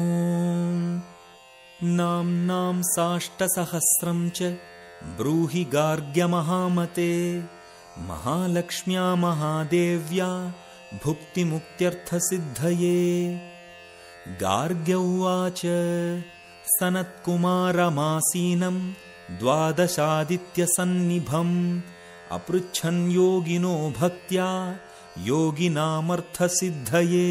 नाम्नां साष्टसहस्रं च ब्रूहि गार्ग्यमहामते। महालक्ष्म्या महादेव्या भुक्तिमुक्त्यर्थसिद्धये। गार्ग्य उवाच सनत्कुमारमासीनं द्वादशादित्यसन्निभम् अपृच्छन् योगिनो भक्त्या योगिनामर्थसिद्धये।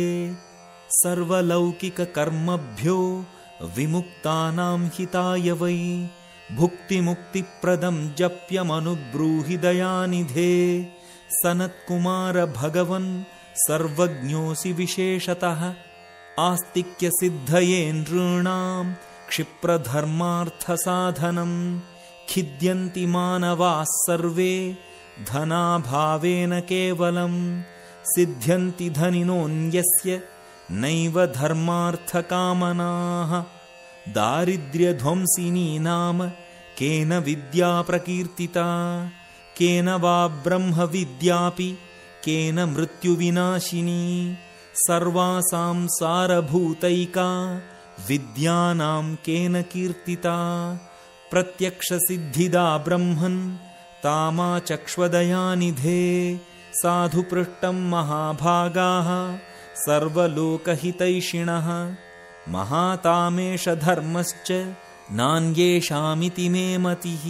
सर्वलौकिककर्मभ्यो विमुक्तानां हिताय वै भुक्तिमुक्तिप्रदं जप्यमनुब्रूहि दयानिधे। सनत्कुमार भगवन् सर्वज्ञोऽसि विशेषतः आस्तिक्यसिद्धये नृणां क्षिप्रधर्मार्थसाधनं। खिद्यन्ति मानवाः सर्वे धनाभावेन केवलं। सिद्ध्यन्ति धनिनोऽन्यस्य नैव धर्मार्थकामनाः। दारिद्र्यध्वंसिनी नाम केन विद्या प्रकीर्तिता। केन वा ब्रह्मविद्यापि केन मृत्युविनाशिनी। सर्वासां सारभूतैका विद्यानां केन कीर्तिता। प्रत्यक्षसिद्धिदा ब्रह्मन् तामाचक्ष्वदयानिधे। साधुपृष्टं महाभागाः सर्वलोकहितैषिणः। महातामेष धर्मश्च नान्येषामिति मे मतिः।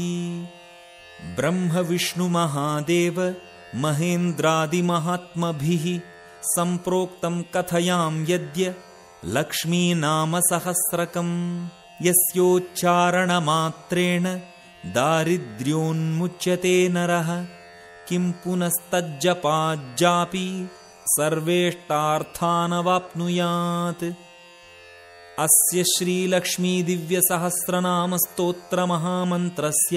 ब्रह्मविष्णुमहादेव महेन्द्रादिमहात्मभिः सम्प्रोक्तं कथयां यद्य लक्ष्मीनामसहस्रकम्। यस्योच्चारणमात्रेण दारिद्र्योन्मुच्यते नरः। किं पुनस्तज्जपाज्जापि सर्वेष्टार्थानवाप्नुयात्। अस्य श्रीलक्ष्मीदिव्यसहस्रनामस्तोत्रमहामन्त्रस्य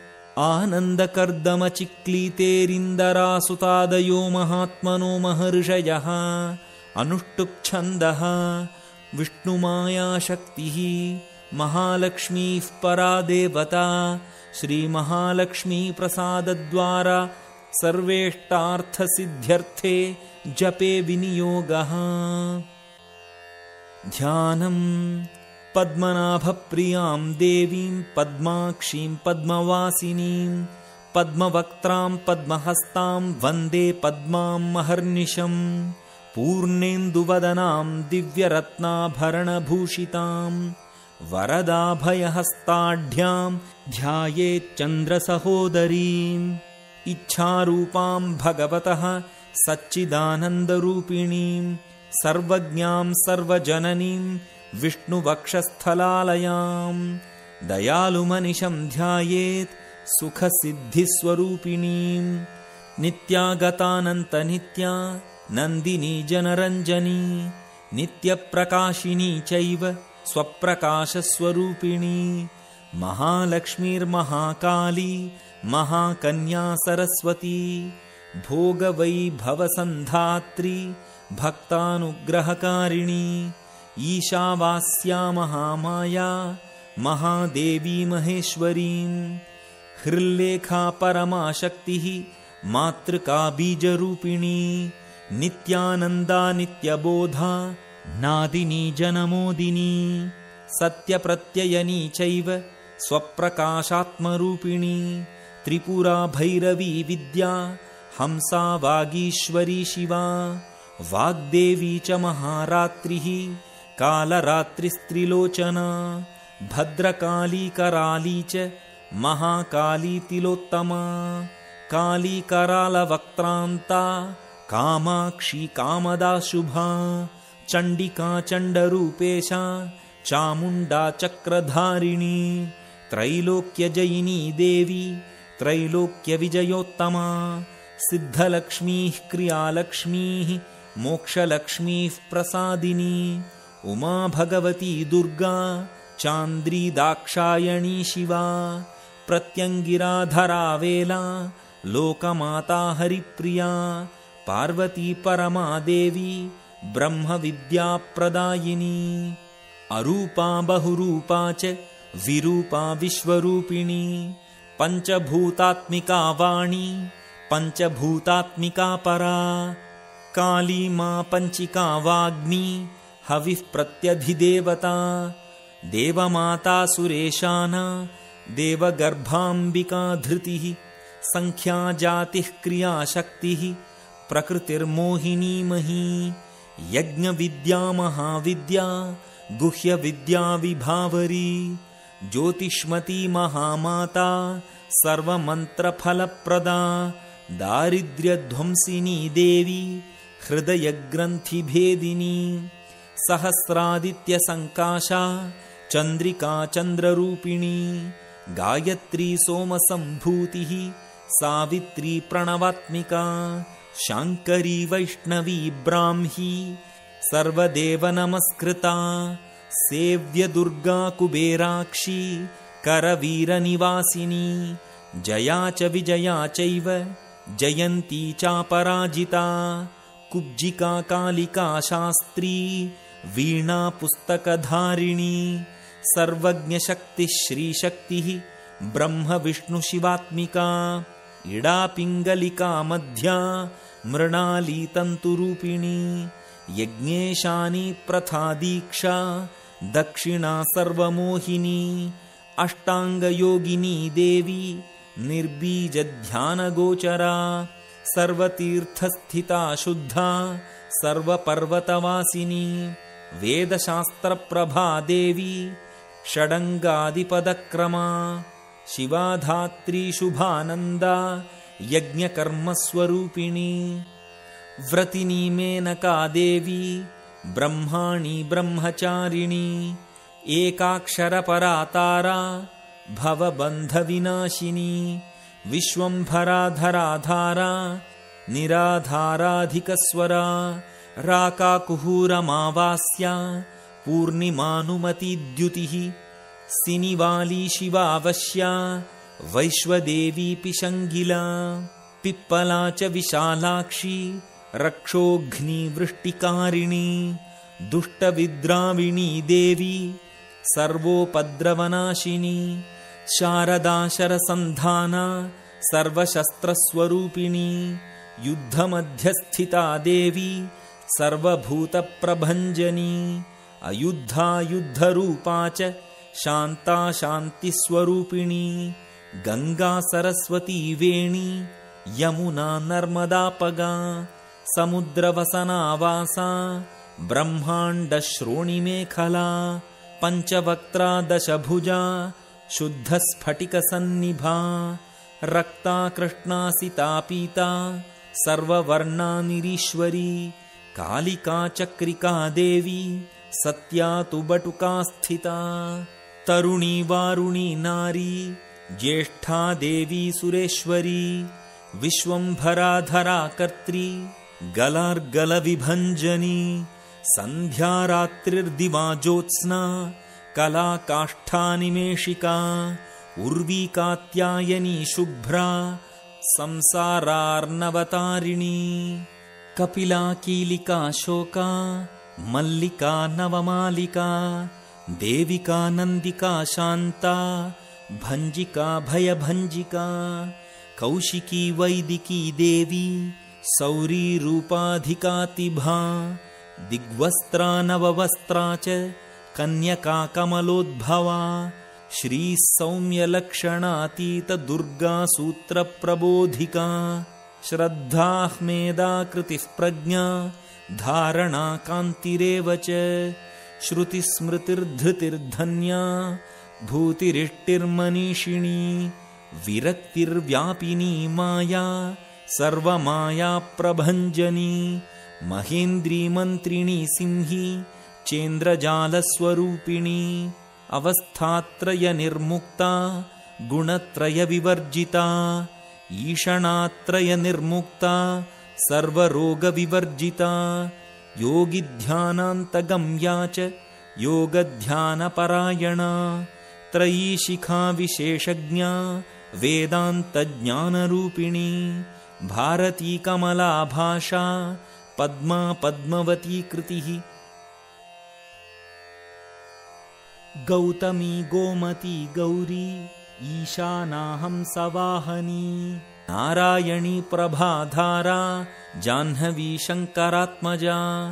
आनन्दकर्दमचिक्लीतेरिन्दरासुतादयो महात्मनो महर्षयः अनुष्टुप्छन्दः। विष्णुमायाशक्तिः महालक्ष्मीः परा देवता। श्रीमहालक्ष्मीप्रसादद्वारा सर्वेष्टार्थसिद्ध्यर्थे जपे विनियोगः। ध्यानम् पद्मनाभप्रियां देवीं पद्माक्षीं पद्मवासिनीं पद्मवक्त्रां पद्महस्तां वन्दे पद्मां महर्निशम्। पूर्णेन्दुवदनां दिव्यरत्नाभरणभूषितां वरदाभयहस्ताढ्यां ध्यायेच्चन्द्रसहोदरीम्। इच्छारूपां भगवतः सच्चिदानन्दरूपिणीं सर्वज्ञां सर्वजननीं विष्णुवक्षस्थलालयां। दयालुमनिशं ध्यायेत् सुखसिद्धिस्वरूपिणीं। नित्यागतानन्तनित्या नन्दिनी जनरञ्जनी। नित्यप्रकाशिनी चैव स्वप्रकाशस्वरूपिणी। महालक्ष्मीर्महाकाली महाकन्या सरस्वती। भोगवैभवसन्धात्री भक्तानुग्रहकारिणी। ईशावास्या महामाया महादेवी महेश्वरीं। हृल्लेखा परमाशक्तिः मातृका बीजरूपिणी। नित्यानन्दा नित्यबोधा नादिनी जनमोदिनी। सत्यप्रत्ययनी चैव स्वप्रकाशात्मरूपिणी। त्रिपुरा भैरवी विद्या हंसा वागीश्वरी शिवा। वाग्देवी च महारात्रिः कालरात्रिस्त्रिलोचना। भद्रकाली कराली च महाकाली तिलोत्तमा। काली करालवक्त्रान्ता कामाक्षी कामदा शुभा। चण्डिका चण्डरूपेशा चामुण्डा चक्रधारिणी। त्रैलोक्यजयिनी देवी त्रैलोक्यविजयोत्तमा। सिद्धलक्ष्मीः क्रियालक्ष्मीः मोक्षलक्ष्मीः प्रसादिनी। उमा भगवती दुर्गा चान्द्री दाक्षायणी शिवा। प्रत्यङ्गिराधरा वेला लोकमाता हरिप्रिया। पार्वती परमा देवी ब्रह्मविद्याप्रदायिनी। अरूपा बहुरूपा च विरूपा विश्वरूपिणी। पञ्चभूतात्मिका वाणी पञ्चभूतात्मिका परा। काली मा पञ्चिका वाग्मी हविः प्रत्यधिदेवता देवमाता सुरेशाना देवगर्भाम्बिका धृतिः संख्या जातिः क्रियाशक्तिः प्रकृतिर्मोहिनी मही यज्ञविद्या महाविद्या गुह्यविद्या विभावरी ज्योतिष्मती महामाता सर्वमन्त्रफलप्रदा दारिद्र्यध्वंसिनी देवी हृदयग्रन्थिभेदिनी सहस्रादित्यसङ्काशा चन्द्रिका चन्द्ररूपिणी गायत्री सोमसम्भूतिः सावित्री प्रणवात्मिका शाङ्करी वैष्णवी ब्राह्मी सर्वदेवनमस्कृता सेव्यदुर्गा कुबेराक्षी करवीरनिवासिनी जया च विजया चैव जयन्ती चापराजिता कुब्जिका कालिका शास्त्री वीणा पुस्तकधारिणी सर्वज्ञशक्तिः श्रीशक्तिः ब्रह्म विष्णु शिवात्मिका इडा पिङ्गलिका मध्या मृणाली तन्तुरूपिणी यज्ञेशानी प्रथा दीक्षा दक्षिणा सर्वमोहिनी अष्टाङ्गयोगिनी देवी निर्बीजध्यानगोचरा सर्वतीर्थस्थिता शुद्धा सर्वपर्वतवासिनी वेदशास्त्रप्रभा देवी षडङ्गादिपदक्रमा शिवाधात्री शुभानन्दा यज्ञकर्मस्वरूपिणी व्रतिनी मेनका देवी ब्रह्माणी ब्रह्मचारिणी एकाक्षरपरा तारा भवबन्धविनाशिनी विश्वम्भराधराधारा निराधाराधिकस्वरा राकाकुहूरमावास्या पूर्णिमानुमतिद्युतिः सिनिवाली शिवावश्या वैश्वदेवी पिशङ्गिला पिप्पला च विशालाक्षी रक्षोघ्निवृष्टिकारिणी दुष्टविद्राविणी देवी सर्वोपद्रवनाशिनी शारदा शरसन्धाना सर्वशस्त्रस्वरूपिणी युद्धमध्यस्थिता देवी सर्वभूतप्रभञ्जनी अयुद्धा युद्धरूपा च शान्ता शान्तिस्वरूपिणी गंगा सरस्वती वेणी यमुना नर्मदापगा समुद्रवसनावासा ब्रह्माण्डश्रोणिमेखला पञ्चवक्त्रा दशभुजा शुद्धस्फटिकसन्निभा रक्ता कृष्णासिता पीता सर्ववर्णा निरीश्वरी कालिका चक्रिका देवी सत्या तु बटुका स्थिता तरुणी वारुणी नारी ज्येष्ठा देवी सुरेश्वरी विश्वम्भराधरा कर्त्री गलार्गलविभञ्जनी सन्ध्या रात्रिर्दिवा ज्योत्स्ना कला काष्ठानिमेषिका उर्वी कात्यायनी शुभ्रा संसारार्णवतारिणी कपिला कीलिका शोका मल्लिका नवमालिका देविका नन्दिका शान्ता भञ्जिका भयभञ्जिका कौशिकी वैदिकी देवी सौरी रूपाधिकातिभा दिग्वस्त्रा नववस्त्रा च कन्यका कमलोद्भवा श्री सौम्यलक्षणातीत दुर्गा सूत्रप्रबोधिका श्रद्धाह्मेदा कृतिः प्रज्ञा धारणा कान्तिरेव च श्रुतिस्मृतिर्धृतिर्धन्या भूतिरिष्टिर्मनीषिणी विरक्तिर्व्यापिनी माया सर्वमाया प्रभञ्जनी महेन्द्री मन्त्रिणी सिंही चेन्द्रजालस्वरूपिणी अवस्थात्रय निर्मुक्ता गुणत्रय विवर्जिता ईषणात्रय निर्मुक्ता सर्वरोगविवर्जिता योगिध्यानान्तगम्या च योगध्यानपरायणा त्रयी शिखा विशेषज्ञा वेदान्तज्ञानरूपिणी भारती कमला भाषा पद्मा पद्मवती कृतिः गौतमी गोमती गौरी ईशानाहंसवाहनी नारायणी प्रभाधारा जाह्नवी शङ्करात्मजा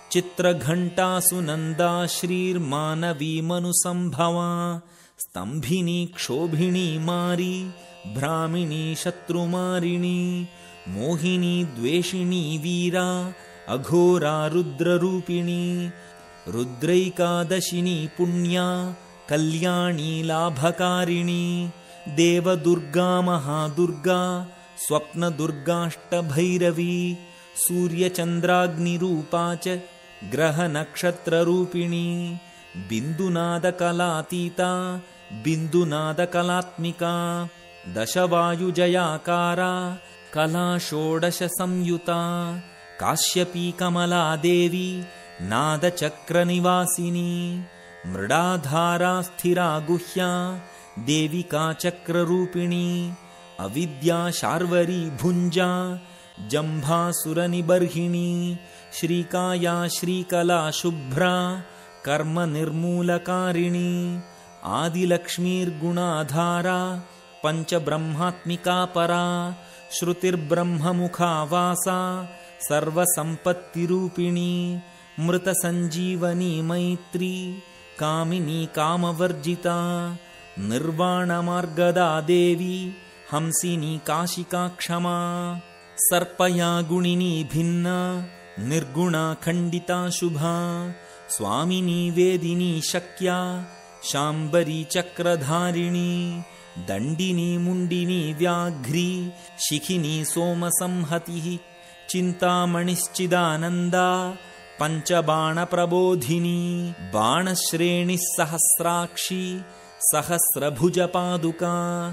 चित्रघण्टा सुनन्दा श्रीर्मानवी मनुसंभवा स्तम्भिनी क्षोभिणी मारी भ्रामिणी शत्रुमारिणी मोहिनी द्वेषिणी वीरा अघोरा रुद्ररूपिणी रुद्रैकादशिनी पुण्या कल्याणी लाभकारिणी देवदुर्गा महादुर्गा स्वप्नदुर्गाष्टभैरवी सूर्यचन्द्राग्निरूपा च ग्रहनक्षत्ररूपिणी बिन्दुनादकलातीता बिन्दुनादकलात्मिका दशवायुजयाकारा कला षोडशसंयुता काश्यपी कमला देवी नादचक्रनिवासिनी मृडाधारा स्थिरा गुह्या देविका चक्ररूपिणी अविद्या शार्वरी भुञ्जा जम्भासुरनिबर्हिणी श्रीकाया श्रीकला शुभ्रा कर्मनिर्मूलकारिणी आदिलक्ष्मीर्गुणाधारा पञ्चब्रह्मात्मिका परा श्रुतिर्ब्रह्ममुखा वासा सर्वसम्पत्तिरूपिणी मृतसञ्जीवनी मैत्री कामिनी कामवर्जिता निर्वाणमार्गदा देवी हंसिनी काशिका क्षमा सर्पया गुणिनी भिन्ना निर्गुणा खण्डिता शुभा स्वामिनी वेदिनी शक्या शाम्बरी चक्रधारिणी दण्डिनी मुण्डिनी व्याघ्री शिखिनी सोमसंहतिः चिन्तामणिश्चिदानन्दा पञ्चबाणप्रबोधिनी बाणश्रेणिः सहस्राक्षी सहस्रभुजपादुका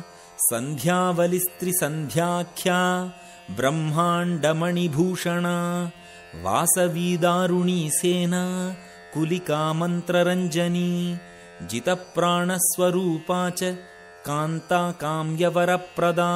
सन्ध्यावलिस्त्रिसन्ध्याख्या ब्रह्माण्डमणिभूषणा वासवी दारुणी सेना कुलिका मन्त्ररञ्जनी जितप्राणस्वरूपा च कान्ता काम्यवरप्रदा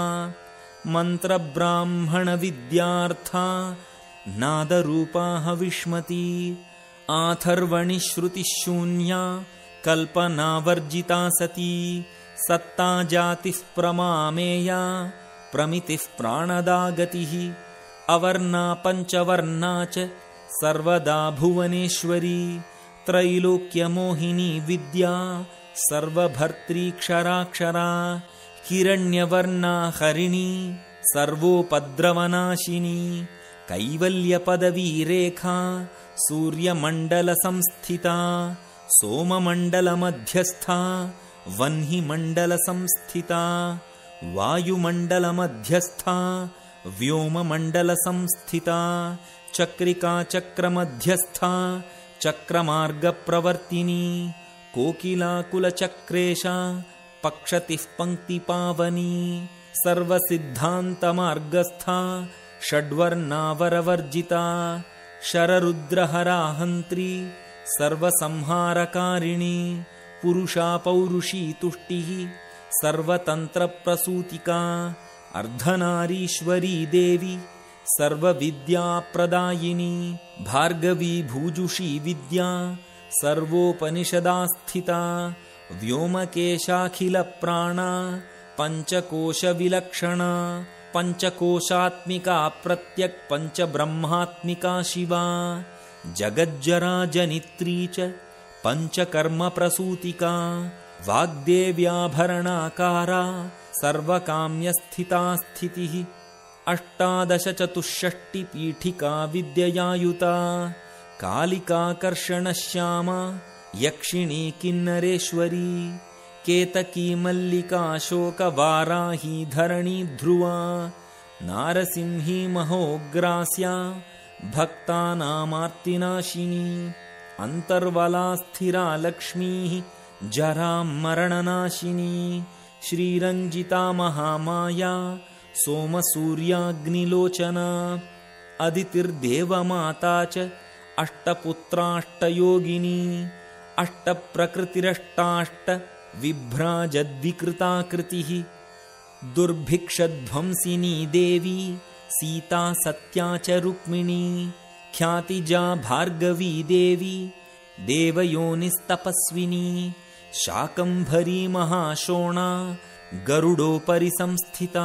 मन्त्रब्राह्मणविद्यार्था नादरूपा हविष्मती आथर्वणि श्रुतिशून्या कल्पनावर्जिता सती सत्ता जातिः प्रमामेया प्रमितिः प्राणदा गतिः अवर्णा पञ्चवर्णा च सर्वदा भुवनेश्वरी त्रैलोक्यमोहिनी विद्या सर्वभर्त्रीक्षराक्षरा हिरण्यवर्णा हरिणी सर्वोपद्रवनाशिनी कैवल्यपदवीरेखा सूर्यमण्डलसंस्थिता सोममण्डलमध्यस्था वह्निमण्डलसंस्थिता वायुमण्डलमध्यस्था व्योममण्डलसंस्थिता चक्रिका चक्रमध्यस्था चक्रमार्गप्रवर्तिनी कोकिलाकुलचक्रेशा पक्षतिः पङ्क्तिपावनी सर्वसिद्धान्तमार्गस्था षड्वर्णावरवर्जिता शररुद्रहरा हन्त्री सर्वसंहारकारिणी पुरुषा पौरुषी तुष्टिः सर्वतन्त्रप्रसूतिका अर्धनारीश्वरी देवी सर्वविद्याप्रदायिनी भार्गवी भूजुषी विद्या सर्वोपनिषदास्थिता व्योमकेशाखिलप्राणा पञ्चकोशविलक्षणा पञ्चकोशात्मिका प्रत्यक् पञ्चब्रह्मात्मिका शिवा जगज्जरा जनित्री च पञ्चकर्मप्रसूतिका वाग्देव्याभरणाकारा सर्वकाम्यस्थिता स्थितिः अष्टादशचतुष्षष्टिपीठिका विद्ययायुता कालिकाकर्षणश्यामा यक्षिणी किन्नरेश्वरी केतकी मल्लिका शोकवाराही धरणी ध्रुवा नारसिंही महोग्रास्या भक्तानामार्तिनाशिनी अन्तर्वला स्थिरा लक्ष्मीः जरामरणनाशिनी श्रीरञ्जिता महामाया सोमसूर्याग्निलोचना अदितिर्देवमाता च अष्टपुत्राष्टयोगिनी अष्टप्रकृतिरष्टाष्ट विभ्राजद्विकृताकृतिः दुर्भिक्षध्वंसिनी देवी सीता सत्या च रुक्मिणी ख्यातिजा भार्गवी देवी देवयोनिस्तपस्विनी शाकम्भरी महाशोणा गरुडोपरि संस्थिता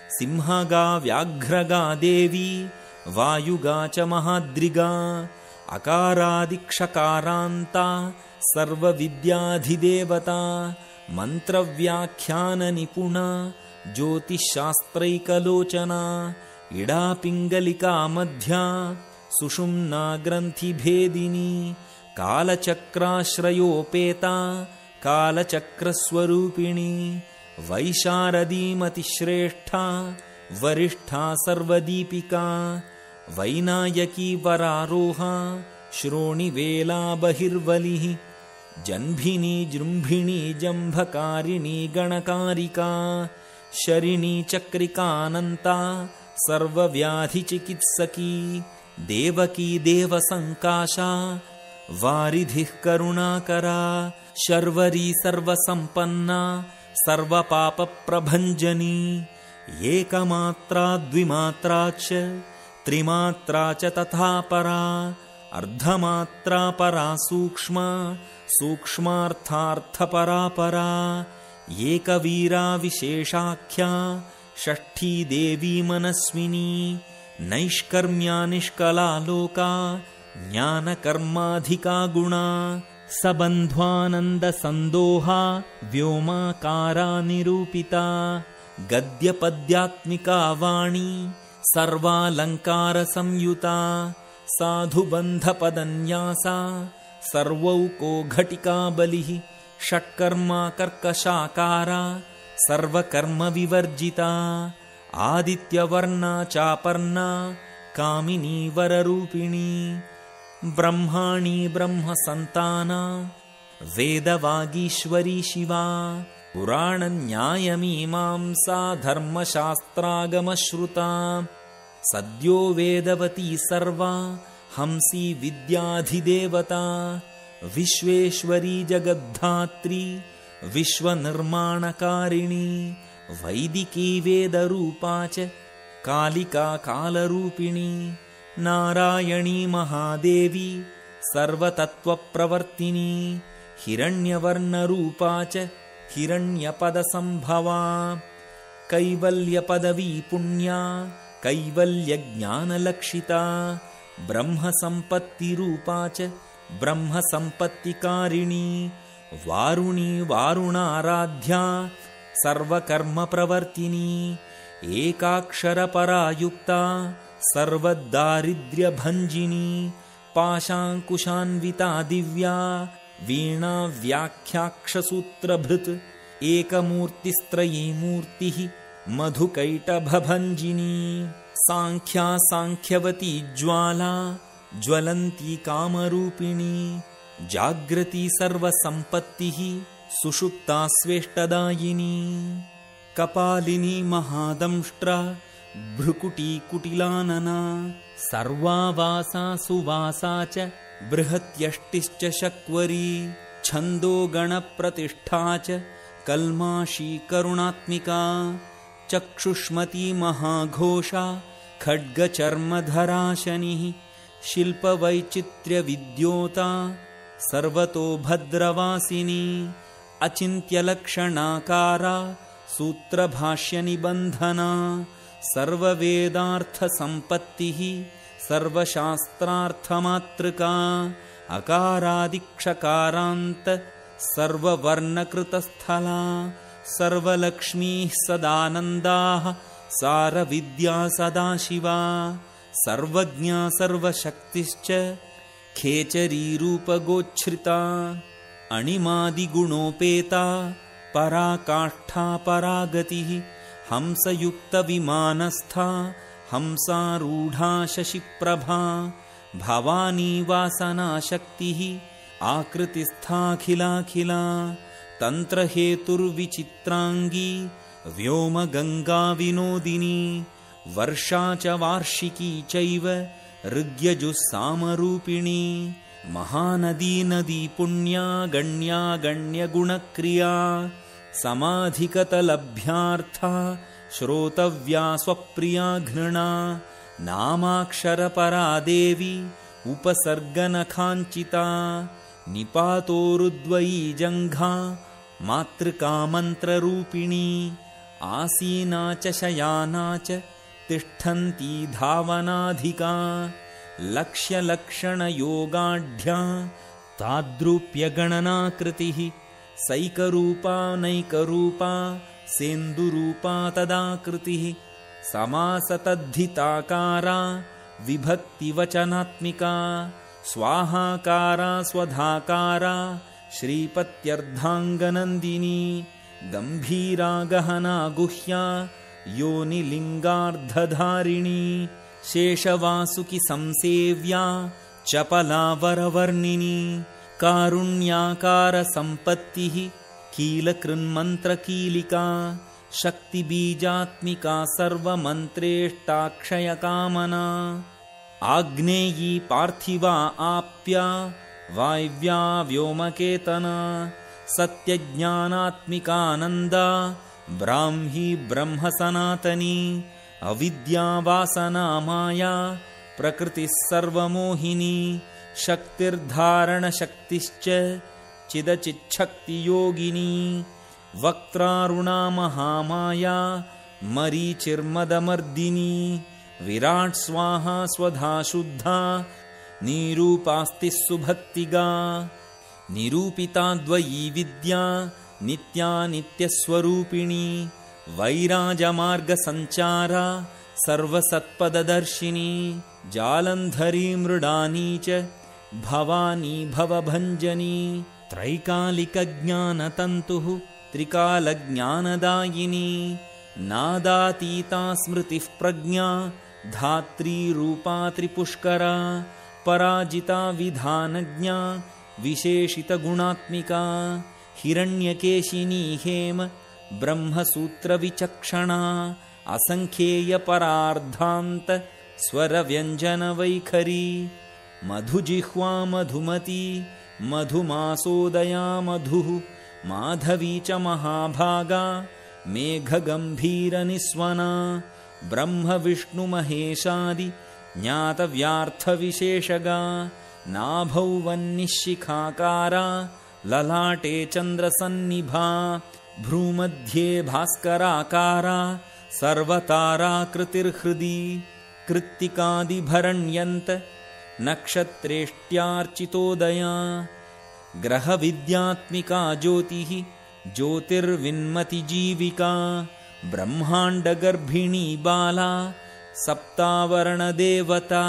सिंहगा व्याघ्रगा देवी वायुगा च महाद्रिगा अकारादिक्षकारान्ता सर्वविद्याधिदेवता मन्त्रव्याख्याननिपुणा ज्योतिश्शास्त्रैकलोचना इडापिङ्गलिका मध्या सुषुम्ना ग्रन्थिभेदिनी कालचक्राश्रयोपेता कालचक्रस्वरूपिणी वैशारदीमतिश्रेष्ठा वरिष्ठा सर्वदीपिका वैनायकी वरारोहा श्रोणिवेला बहिर्वलिः जन्भिनी जृम्भिणी जम्भकारिणी गणकारिका शरिणी चक्रिकानन्ता सर्वव्याधिचिकित्सकी देवकी देवसङ्काशा वारिधिः करुणाकरा शर्वरी सर्वसम्पन्ना सर्वपापप्रभञ्जनी एकमात्रा द्विमात्रा च त्रिमात्रा च तथा परा अर्धमात्रा परा सूक्ष्मा सूक्ष्मार्थार्थपरा परा एकवीरा विशेषाख्या षष्ठी देवी मनस्विनी नैष्कर्म्या निष्कला लोका ज्ञानकर्माधिका गुणा सबन्ध्वानन्दसन्दोहा व्योमाकारा निरूपिता गद्यपद्यात्मिका वाणी सर्वालङ्कारसंयुता साधुबन्धपदन्यासा सर्वौको घटिका बलिः षट्कर्मा कर्कशाकारा सर्वकर्मविवर्जिता आदित्यवर्णा चापर्णा कामिनी वररूपिणी ब्रह्माणी ब्रह्मसन्ताना वेदवागीश्वरी शिवा पुराणन्यायमीमांसा धर्मशास्त्रागमश्रुता सद्यो वेदवती सर्वा हंसी विद्याधिदेवता विश्वेश्वरी जगद्धात्री विश्वनिर्माणकारिणी वैदिकी वेदरूपा च कालिका कालरूपिणी नारायणी महादेवी सर्वतत्त्वप्रवर्तिनी हिरण्यवर्णरूपा च हिरण्यपदसम्भवा कैवल्यपदवी पुण्या कैवल्यज्ञानलक्षिता ब्रह्मसम्पत्तिरूपा च ब्रह्मसम्पत्तिकारिणी वारुणी वारुणाराध्या सर्वकर्मप्रवर्तिनी एकाक्षरपरा युक्ता सर्वदारिद्र्यभञ्जिनी पाशाङ्कुशान्विता दिव्या वीणा व्याख्याक्षसूत्रभृत् एकमूर्तिस्त्रयी मूर्तिः मधुकैटभभञ्जिनी सांख्या सांख्यवती ज्वाला ज्वलन्ती कामरूपिणी जागृती सर्वसम्पत्तिः सुषुप्ता स्वेष्टदायिनी कपालिनी महादंष्ट्रा भ्रुकुटी कुटिलानना सर्वावासा सुवासा च बृहत्यष्टिश्च शक्वरी छन्दो गणप्रतिष्ठा च कल्माशी करुणात्मिका चक्षुष्मती महाघोषा खड्गचर्मधरा शनिः शिल्पवैचित्र्यविद्योता सर्वतो भद्रवासिनी अचिन्त्यलक्षणाकारा सूत्रभाष्यनिबन्धना सर्ववेदार्थसम्पत्तिः सर्वशास्त्रार्थमातृका अकारादिक्षकारान्त सर्ववर्णकृतस्थला सर्वलक्ष्मीः सदानन्दाः सारविद्या सदाशिवा सर्वज्ञा सर्वशक्तिश्च खेचरीरूपगोच्छ्रिता अणिमादिगुणोपेता पराकाष्ठा परागतिः हंसयुक्तविमानस्था हंसारूढा शशिप्रभा भवानी वासनाशक्तिः आकृतिस्थाखिलाखिला तन्त्रहेतुर्विचित्राङ्गी व्योमगङ्गाविनोदिनी वर्षा च वार्षिकी चैव ऋग्यजुस्सामरूपिणी महानदी नदी पुण्या गण्या गण्यगुणक्रिया समाधिकतलभ्यार्था श्रोतव्या स्वप्रिया घृणा नामाक्षरपरा देवी उपसर्गनखाञ्चिता निपातोरुद्वयी जङ्घा मातृका मन्त्ररूपिणी आसीना च शयाना च तिष्ठन्ती धावनाधिका लक्ष्यलक्षणयोगाढ्या ताद्रूप्यगणनाकृतिः सैकरूपा नैकरूपा सेन्दुरूपा तदाकृतिः समासतद्धिताकारा विभक्तिवचनात्मिका स्वाहाकारा स्वधाकारा श्रीपत्यर्धाङ्गनन्दिनी गम्भीरा गहना गुह्या योनिलिङ्गार्धधारिणी शेषवासुकि संसेव्या चपला वरवर्णिनी कारुण्याकारसम्पत्तिः कीलकृन्मन्त्रकीलिका शक्तिबीजात्मिका सर्वमन्त्रेष्टाक्षयकामना आग्नेयी पार्थिवा आप्या वायव्या व्योमकेतना सत्यज्ञानात्मिकानन्दा ब्राह्मी ब्रह्मसनातनी अविद्यावासना माया प्रकृतिः सर्वमोहिनी शक्तिर्धारणशक्तिश्च चिदचिच्छक्तियोगिनी वक्त्रारुणा महामाया मरीचिर्मदमर्दिनी विराट् स्वाहा स्वधा शुद्धा निरूपास्ति सुभक्तिगा निरूपिता द्वयी विद्या नित्या नित्यस्वरूपिणी वैराजमार्गसञ्चारा सर्वसत्पददर्शिनी जालन्धरी मृडानी च भवानी भवभञ्जनी त्रैकालिकज्ञानतन्तुः त्रिकालज्ञानदायिनी नादातीता स्मृतिः प्रज्ञा धात्री रूपा त्रिपुष्करा पराजिता विधानज्ञा विशेषितगुणात्मिका हिरण्यकेशिनी हेम ब्रह्मसूत्रविचक्षणा असङ्ख्येयपरार्धान्त स्वरव्यञ्जनवैखरी मधुजिह्वा मधुमती मधुमासोदया मधुः माधवी च महाभागा मेघगम्भीरनिस्वना ब्रह्मविष्णुमहेशादि ज्ञातव्यार्थविशेषगा नाभौ वह्निशिखाकारा ललाटे चन्द्रसन्निभा भ्रूमध्ये भास्कराकारा सर्वताराकृतिर्हृदि कृत्तिकादिभरण्यन्त नक्षत्रेष्ट्यार्चितोदया ग्रहविद्यात्मिका ज्योतिः ज्योतिर्विन्मतिजीविका ब्रह्माण्डगर्भिणी बाला सप्तावरणदेवता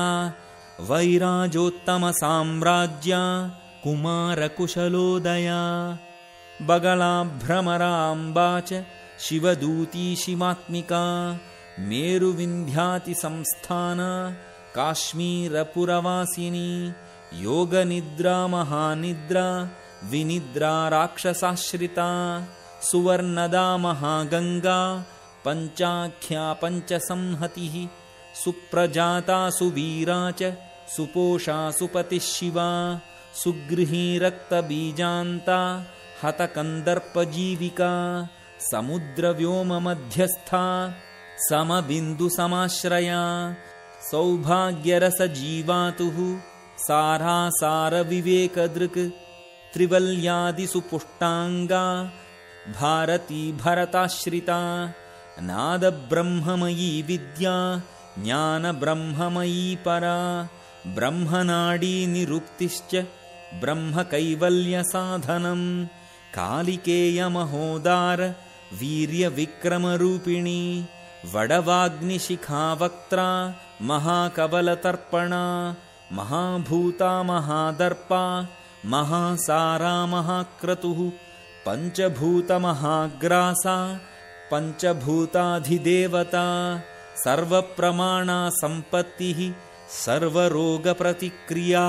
वैराजोत्तमसाम्राज्या कुमारकुशलोदया बगलाभ्रमराम्बा च शिवदूती शिवात्मिका मेरुविन्ध्यातिसंस्थाना काश्मीरपुरवासिनी योगनिद्रा महानिद्रा विनिद्रा राक्षसाश्रिता सुवर्णदा महागङ्गा पञ्चाख्या पञ्चसंहतिः सुप्रजाता सुवीरा च सुपोषा सुपतिः शिवा सुगृही रक्तबीजान्ता हतकन्दर्पजीविका समुद्रव्योममध्यस्था समबिन्दुसमाश्रया सौभाग्यरसजीवातुः सारासारविवेकदृक् त्रिवल्यादिसुपुष्टाङ्गा भारती भरताश्रिता नादब्रह्ममयी विद्या ज्ञानब्रह्ममयी परा ब्रह्मनाडी निरुक्तिश्च ब्रह्मकैवल्यसाधनम् कालिकेयमहोदार वीर्यविक्रमरूपिणी वडवाग्निशिखावक्त्रा महाकवलतर्पणा महाभूता महादर्पा महासारा महाक्रतुः पञ्चभूतमहाग्रासा पञ्चभूताधिदेवता सर्वप्रमाणा सम्पत्तिः सर्वरोगप्रतिक्रिया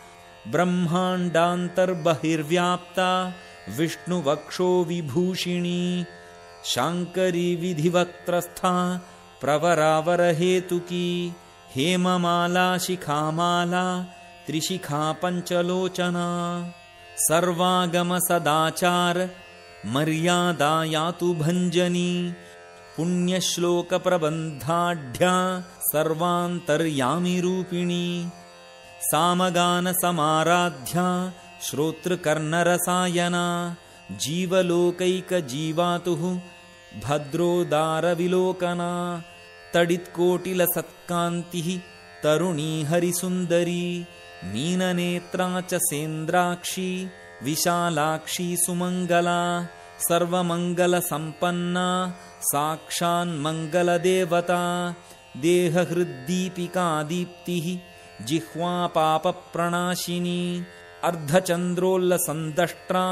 ब्रह्माण्डान्तर्बहिर्व्याप्ता विष्णुवक्षो विभूषिणी शाङ्करी विधिवक्त्रस्था प्रवरावरहेतुकी हेममाला शिखामाला त्रिशिखा पञ्चलोचना सर्वागमसदाचार मर्यादा यातु भञ्जनी पुण्यश्लोकप्रबन्धाढ्या सर्वान्तर्यामिरूपिणी सामगानसमाराध्या श्रोतृकर्णरसायना जीवलोकैकजीवातुः भद्रोदारविलोकना तडित्कोटिलसत्कान्तिः तरुणी हरिसुन्दरी मीननेत्रा च सेन्द्राक्षी विशालाक्षी सुमङ्गला सर्वमङ्गलसम्पन्ना साक्षान्मङ्गलदेवता देहहृद्दीपिका दीप्तिः जिह्वा पापप्रणाशिनी अर्धचन्द्रोल्लसन्दष्ट्रा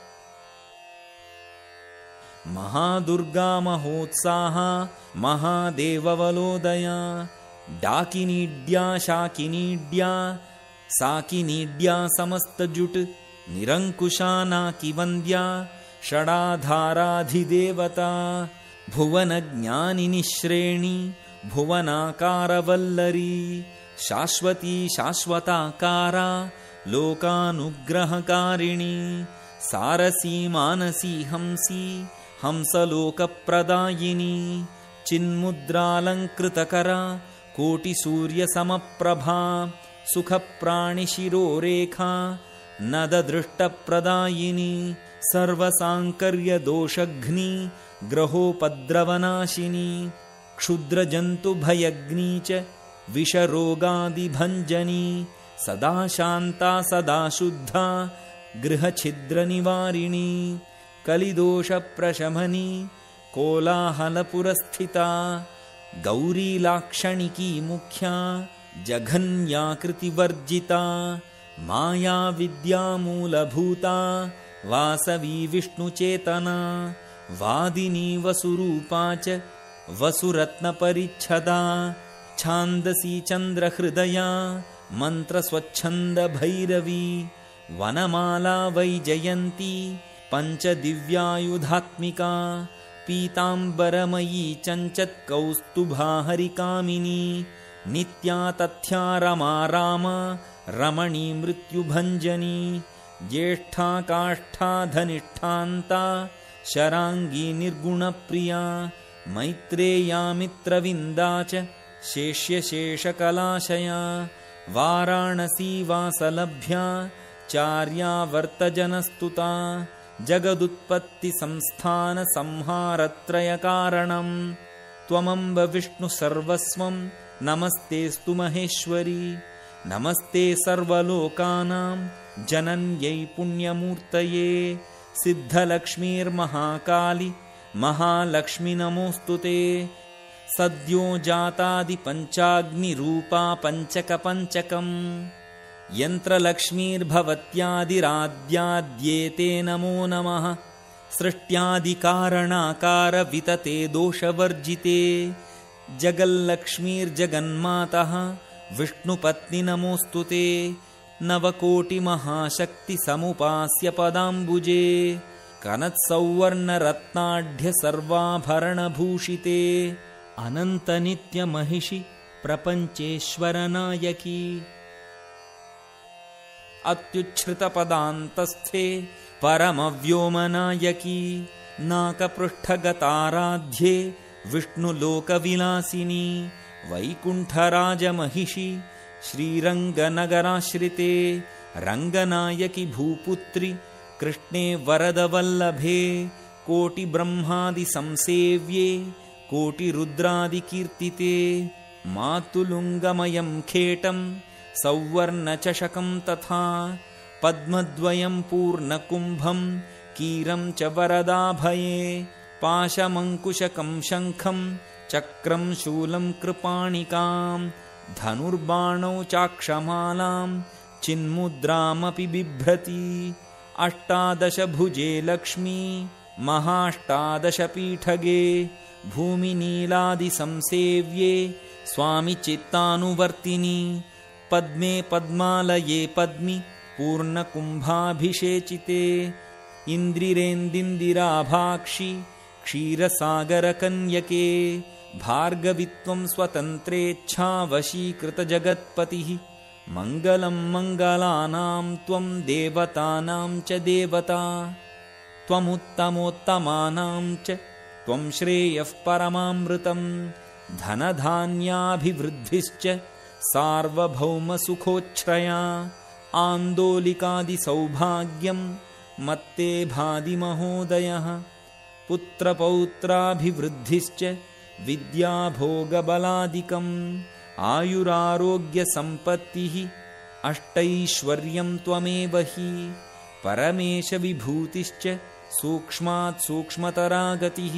महादुर्गा महोत्साहा महादेववलोदया डाकिनीड्या शाकिनीड्या साकिनीड्या समस्तजुट् निरङ्कुशा नाकिवन्द्या षडाधाराधिदेवता भुवनज्ञानिनि श्रेणी भुवनाकारवल्लरी शाश्वती शाश्वताकारा लोकानुग्रहकारिणी सारसी मानसी हंसी हंसलोकप्रदायिनी चिन्मुद्रालङ्कृतकरा कोटिसूर्यसमप्रभा सुखप्राणिशिरोरेखा नददृष्टप्रदायिनी सर्वसाङ्कर्यदोषघ्नी ग्रहोपद्रवनाशिनी क्षुद्रजन्तुभयग्नी च विषरोगादिभञ्जनी सदा शान्ता सदा शुद्धा गृहछिद्रनिवारिणी कलिदोषप्रशमनी कोलाहलपुरस्थिता गौरीलाक्षणिकी मुख्या जघन्याकृतिवर्जिता माया विद्यामूलभूता वासवी विष्णुचेतना वादिनी वसुरूपा च वसुरत्नपरिच्छदा छान्दसी चन्द्रहृदया मन्त्रस्वच्छन्दभैरवी वनमाला वैजयन्ती पञ्चदिव्यायुधात्मिका पीताम्बरमयी चञ्चत्कौस्तुभा हरिकामिनी नित्या तथ्या रमा रामा रमणी मृत्युभञ्जनी ज्येष्ठा काष्ठा धनिष्ठान्ता शराङ्गी निर्गुणप्रिया मैत्रेया मित्रविन्दा च शेष्यशेषकलाशया वाराणसी वासलभ्या चार्यावर्तजनस्तुता जगदुत्पत्तिसंस्थानसंहारत्रयकारणम् त्वमम्ब विष्णु सर्वस्वं नमस्तेऽस्तु महेश्वरी नमस्ते सर्वलोकानां जनन्यै पुण्यमूर्तये सिद्धलक्ष्मीर्महाकाली महालक्ष्मी नमोऽस्तु ते सद्यो जातादिपञ्चाग्निरूपा पञ्चकपञ्चकम् यन्त्रलक्ष्मीर्भवत्यादिराद्याद्येते नमो नमः सृष्ट्यादिकारणाकारवितते दोषवर्जिते जगल्लक्ष्मीर्जगन्मातः विष्णुपत्नि नमोऽस्तु ते नवकोटिमहाशक्तिसमुपास्य पदाम्बुजे कनत्सौवर्णरत्नाढ्य सर्वाभरणभूषिते अनन्तनित्यमहिषि प्रपञ्चेश्वरनायकी अत्युच्छ्रितपदान्तस्थे परमव्योमनायकी नाकपृष्ठगताराध्ये विष्णुलोकविलासिनी वैकुण्ठराजमहिषी श्रीरङ्गनगराश्रिते रङ्गनायकी भूपुत्रि कृष्णे वरदवल्लभे कोटिब्रह्मादिसंसेव्ये कोटिरुद्रादिकीर्तिते मातुलुङ्गमयं खेटं सौवर्णचषकं तथा पद्मद्वयं पूर्णकुम्भं कीरं च वरदाभये पाशमङ्कुशकं शङ्खं चक्रं शूलं कृपाणिकां धनुर्बाणौ चाक्षमालां चिन्मुद्रामपि बिभ्रति अष्टादशभुजे लक्ष्मी महाष्टादशपीठगे भूमिनीलादिसंसेव्ये स्वामिचित्तानुवर्तिनी पद्मे पद्मालये पद्मि पूर्णकुम्भाभिषेचिते इन्द्रिरेन्दिन्दिराभाक्षि क्षीरसागरकन्यके भार्गवित्वं स्वतन्त्रेच्छावशीकृतजगत्पतिः मङ्गलं मङ्गलानां त्वं देवतानां च देवता त्वमुत्तमोत्तमानां च त्वं श्रेयः परमामृतं धनधान्याभिवृद्धिश्च सार्वभौमसुखोच्छ्रया आन्दोलिकादिसौभाग्यं मत्ते भाति महोदयः पुत्रपौत्राभिवृद्धिश्च विद्याभोगबलादिकं आयुरारोग्यसम्पत्तिः अष्टैश्वर्यं त्वमेव हि परमेशविभूतिश्च सूक्ष्मात् सूक्ष्मतरा गतिः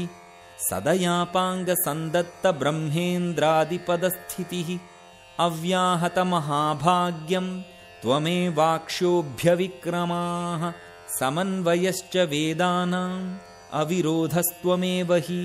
सदयापाङ्गसन्दत्तब्रह्मेन्द्रादिपदस्थितिः अव्याहतमहाभाग्यं त्वमेवाक्ष्योऽभ्यविक्रमाः समन्वयश्च वेदानाम् अविरोधस्त्वमेव हि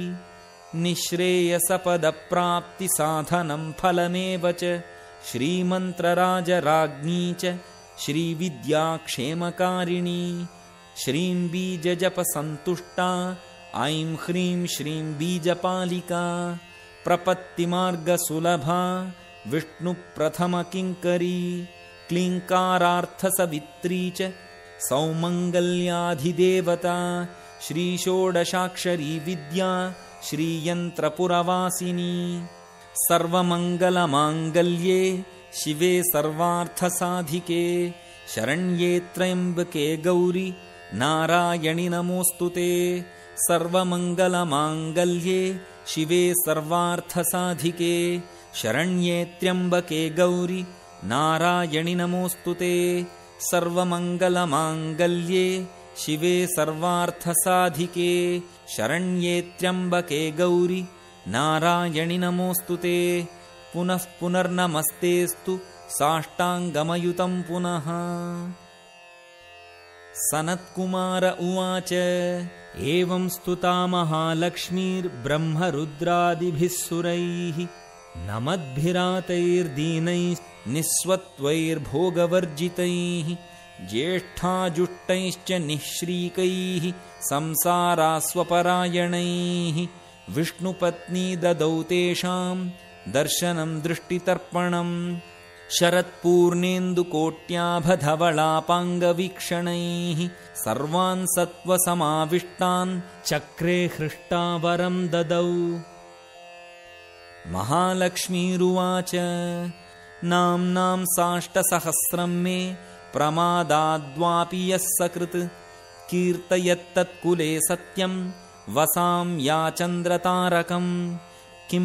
निःश्रेयसपदप्राप्तिसाधनं फलमेव च श्रीमन्त्रराजराज्ञी च श्रीविद्याक्षेमकारिणी श्रीं बीजजपसन्तुष्टा ऐं ह्रीं श्रीं बीजपालिका प्रपत्तिमार्गसुलभा विष्णुप्रथमकिङ्करी क्लीङ्कारार्थसवित्री च सौमङ्गल्याधिदेवता श्रीषोडशाक्षरी विद्या श्रीयन्त्रपुरवासिनी सर्वमङ्गलमाङ्गल्ये शिवे सर्वार्थसाधिके शरण्ये त्र्यम्बके गौरि नारायणि नमोऽस्तुते सर्वमङ्गलमाङ्गल्ये शिवे सर्वार्थसाधिके शरण्ये त्र्यम्बके गौरि नारायणि नमोऽस्तुते सर्वमङ्गलमाङ्गल्ये शिवे सर्वार्थसाधिके शरण्ये त्र्यम्बके गौरि नारायणि नमोऽस्तुते पुनः पुनर्नमस्तेस्तु साष्टाङ्गमयुतं पुनः। सनत्कुमार उवाच एवं स्तुता महालक्ष्मीर्ब्रह्मरुद्रादिभिः सुरैः नमद्भिरातैर्दीनैः निःस्वत्वैर्भोगवर्जितैः ज्येष्ठाजुष्टैश्च निःश्रीकैः संसारास्वपरायणैः विष्णुपत्नी ददौ तेषां दर्शनं दृष्टितर्पणम् शरत्पूर्णेन्दुकोट्याभधवलापाङ्गवीक्षणैः सर्वान् सत्त्वसमाविष्टान् चक्रे हृष्टावरं ददौ। महालक्ष्मीरुवाच नाम्नां साष्टसहस्रं मे प्रमादाद्वापि यः सकृत् कीर्तयत्तत्कुले सत्यं वसां याचन्द्रतारकम् किं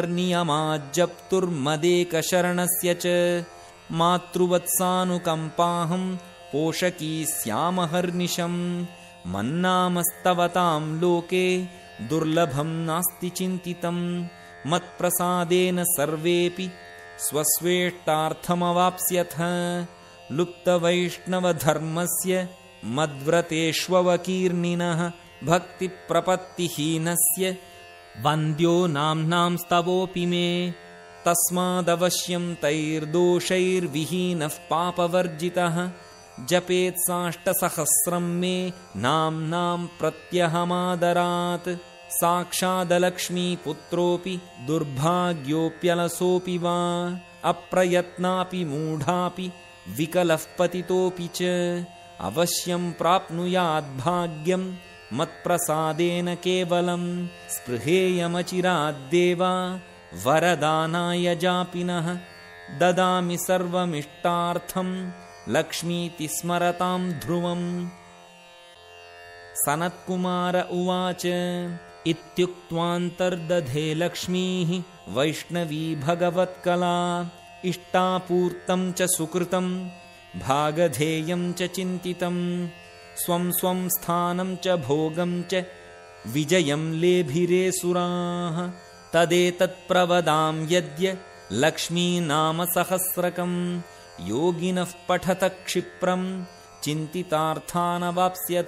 पुनर्नियमाज्जप्तुर्मदेकशरणस्य च मातृवत्सानुकम्पाहं पोषकी स्यामहर्निशम् मन्नामस्तवतां लोके दुर्लभं नास्ति चिन्तितम् मत्प्रसादेन सर्वेऽपि स्वस्वेष्टार्थमवाप्स्यथ लुप्तवैष्णवधर्मस्य मद्व्रतेष्ववकीर्णिनः भक्तिप्रपत्तिहीनस्य वन्द्यो नाम्नां स्तवोऽपि मे तस्मादवश्यं तैर्दोषैर्विहीनः पापवर्जितः जपेत् साष्टसहस्रं मे नाम्नां प्रत्यहमादरात् साक्षादलक्ष्मीपुत्रोऽपि दुर्भाग्योऽप्यलसोऽपि वा अप्रयत्नापि मूढापि विकलः पतितोऽपि च अवश्यं प्राप्नुयाद्भाग्यं मत्प्रसादेन केवलं स्पृहेयमचिराद्देवा वरदानाय जापिनः ददामि सर्वमिष्टार्थं लक्ष्मीति स्मरतां ध्रुवम्। सनत्कुमार उवाच इत्युक्त्वान्तर्दधे लक्ष्मीः वैष्णवी भगवत्कला इष्टापूर्तं च सुकृतं भागधेयं च चिन्तितं स्वं स्वं स्थानं च भोगं च विजयं लेभिरे सुराः तदेतत्प्रवदां यद्य लक्ष्मीनामसहस्रकं योगिनः पठत क्षिप्रं चिन्तितार्थानवाप्स्यथ।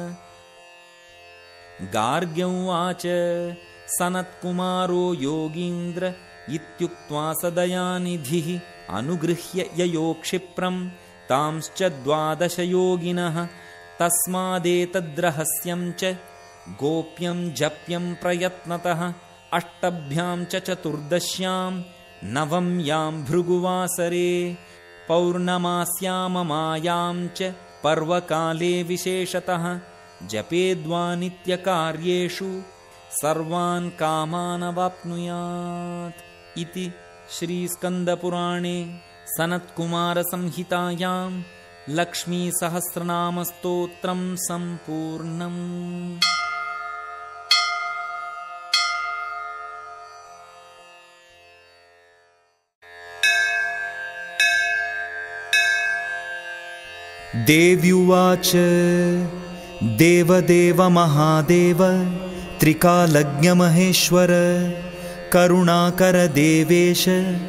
गार्ग्यौवाच सनत्कुमारो योगीन्द्र इत्युक्त्वा स दयानिधिः अनुगृह्य ययो क्षिप्रं तांश्च 12 योगिनः तस्मादेतद्रहस्यं च गोप्यं जप्यं प्रयत्नतः अष्टभ्यां च 14 नवम्यां भृगुवासरे पौर्णमास्याममायां च पर्वकाले विशेषतः जपेद्वा नित्यकार्येषु सर्वान् कामानवाप्नुयात् इति श्रीस्कन्दपुराणे सनत्कुमारसंहितायां लक्ष्मीसहस्रनामस्तोत्रं सम्पूर्णम्। देव्युवाच देवदेव महादेव त्रिकालज्ञमहेश्वर करुणाकर देवेश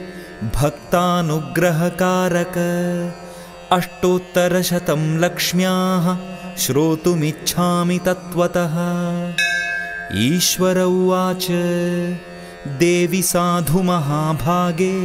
भक्तानुग्रहकारक अष्टोत्तरशतं लक्ष्म्याः श्रोतुमिच्छामि तत्त्वतः। ईश्वर उवाच देवि साधु महाभागे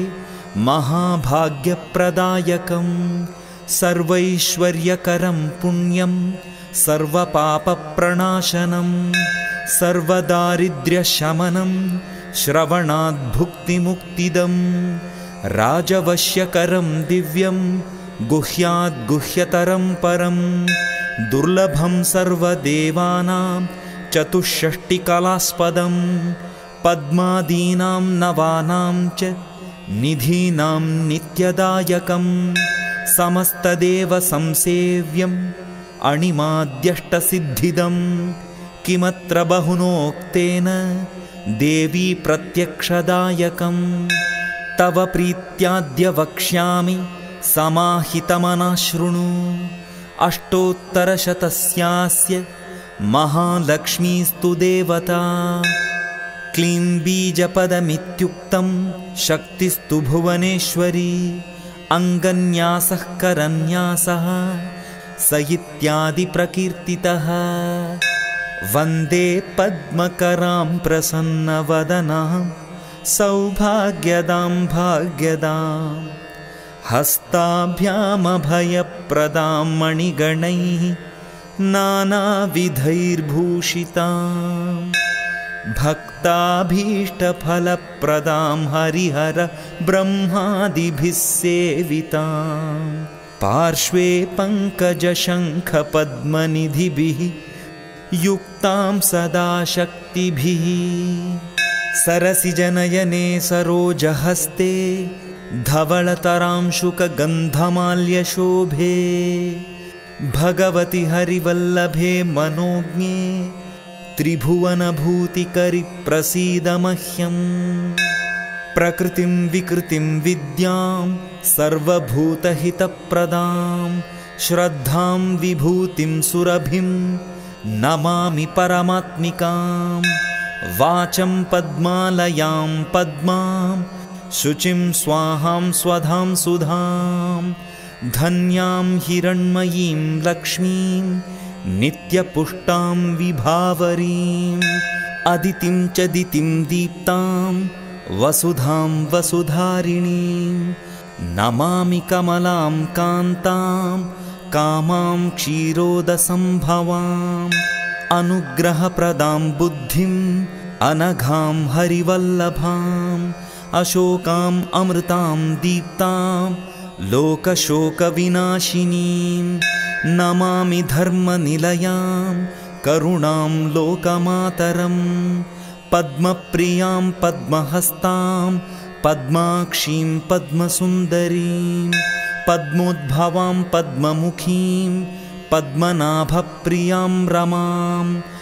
महाभाग्यप्रदायकं सर्वैश्वर्यकरं पुण्यं सर्वपापप्रणाशनं सर्वदारिद्र्यशमनं श्रवणाद्भुक्तिमुक्तिदं राजवश्यकरं दिव्यं गुह्याद्गुह्यतरं परं दुर्लभं सर्वदेवानां चतुष्षष्टिकलास्पदं पद्मादीनां नवानां च निधीनां नित्यदायकं समस्तदेवसंसेव्यम् अणिमाद्यष्टसिद्धिदं किमत्र बहुनोक्तेन देवी प्रत्यक्षदायकं तव प्रीत्याद्य वक्ष्यामि समाहितमनः शृणु। अष्टोत्तरशतस्यास्य महालक्ष्मीस्तु देवता क्लीं बीजपदमित्युक्तं शक्तिस्तु भुवनेश्वरी अङ्गन्यासः करन्यासः स इत्यादि प्रकीर्तितः। वन्दे पद्मकरां प्रसन्नवदनां सौभाग्यदां भाग्यदां हस्ताभ्यामभयप्रदां मणिगणैः नानाविधैर्भूषितां भक्ताभीष्टफलप्रदां हरिहर ब्रह्मादिभिः सेवितां पार्श्वे पङ्कजशङ्खपद्मनिधिभिः युक्तां सदा शक्तिभिः सरसिजनयने सरोजहस्ते धवलतरांशुकगन्धमाल्यशोभे भगवति हरिवल्लभे मनोज्ञे त्रिभुवनभूतिकरि प्रसीद मह्यम्। प्रकृतिं विकृतिं विद्यां सर्वभूतहितप्रदां श्रद्धां विभूतिं सुरभिं नमामि परमात्मिकां वाचं पद्मालयां पद्मां शुचिं स्वाहां स्वधां सुधां धन्यां हिरण्मयीं लक्ष्मीं नित्यपुष्टां विभावरीं अदितिं च दितिं दीप्तां वसुधां वसुधारिणीं नमामि कमलां कान्तां कामां क्षीरोदसम्भवाम् अनुग्रहप्रदां बुद्धिम् अनघां हरिवल्लभाम् अशोकाम् अमृतां दीप्तां लोकशोकविनाशिनीं नमामि धर्मनिलयां करुणां लोकमातरम् पद्मप्रियां पद्महस्तां पद्माक्षीं पद्मसुन्दरीं पद्मोद्भवां पद्ममुखीं पद्मनाभप्रियां रमां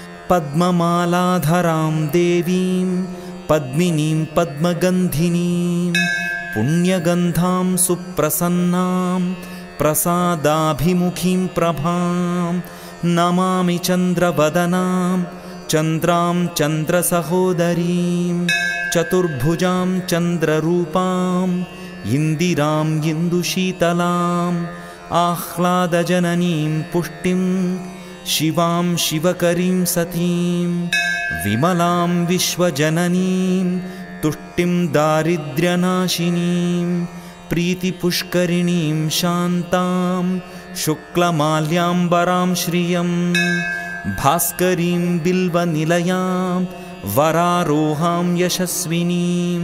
पद्ममालाधरां देवीं पद्मिनीं पद्मगन्धिनीं पुण्यगन्धां सुप्रसन्नां प्रसादाभिमुखीं प्रभां नमामि चन्द्रवदनां चन्द्रां चन्द्रसहोदरीं चतुर्भुजां चन्द्ररूपां इन्दिरां इन्दुशीतलाम् आह्लादजननीं पुष्टिं शिवां शिवकरीं सतीं विमलां विश्वजननीं तुष्टिं दारिद्र्यनाशिनीं प्रीतिपुष्करिणीं शान्तां शुक्लमाल्याम्बरां श्रियं भास्करीं बिल्वनिलयां वरारोहां यशस्विनीं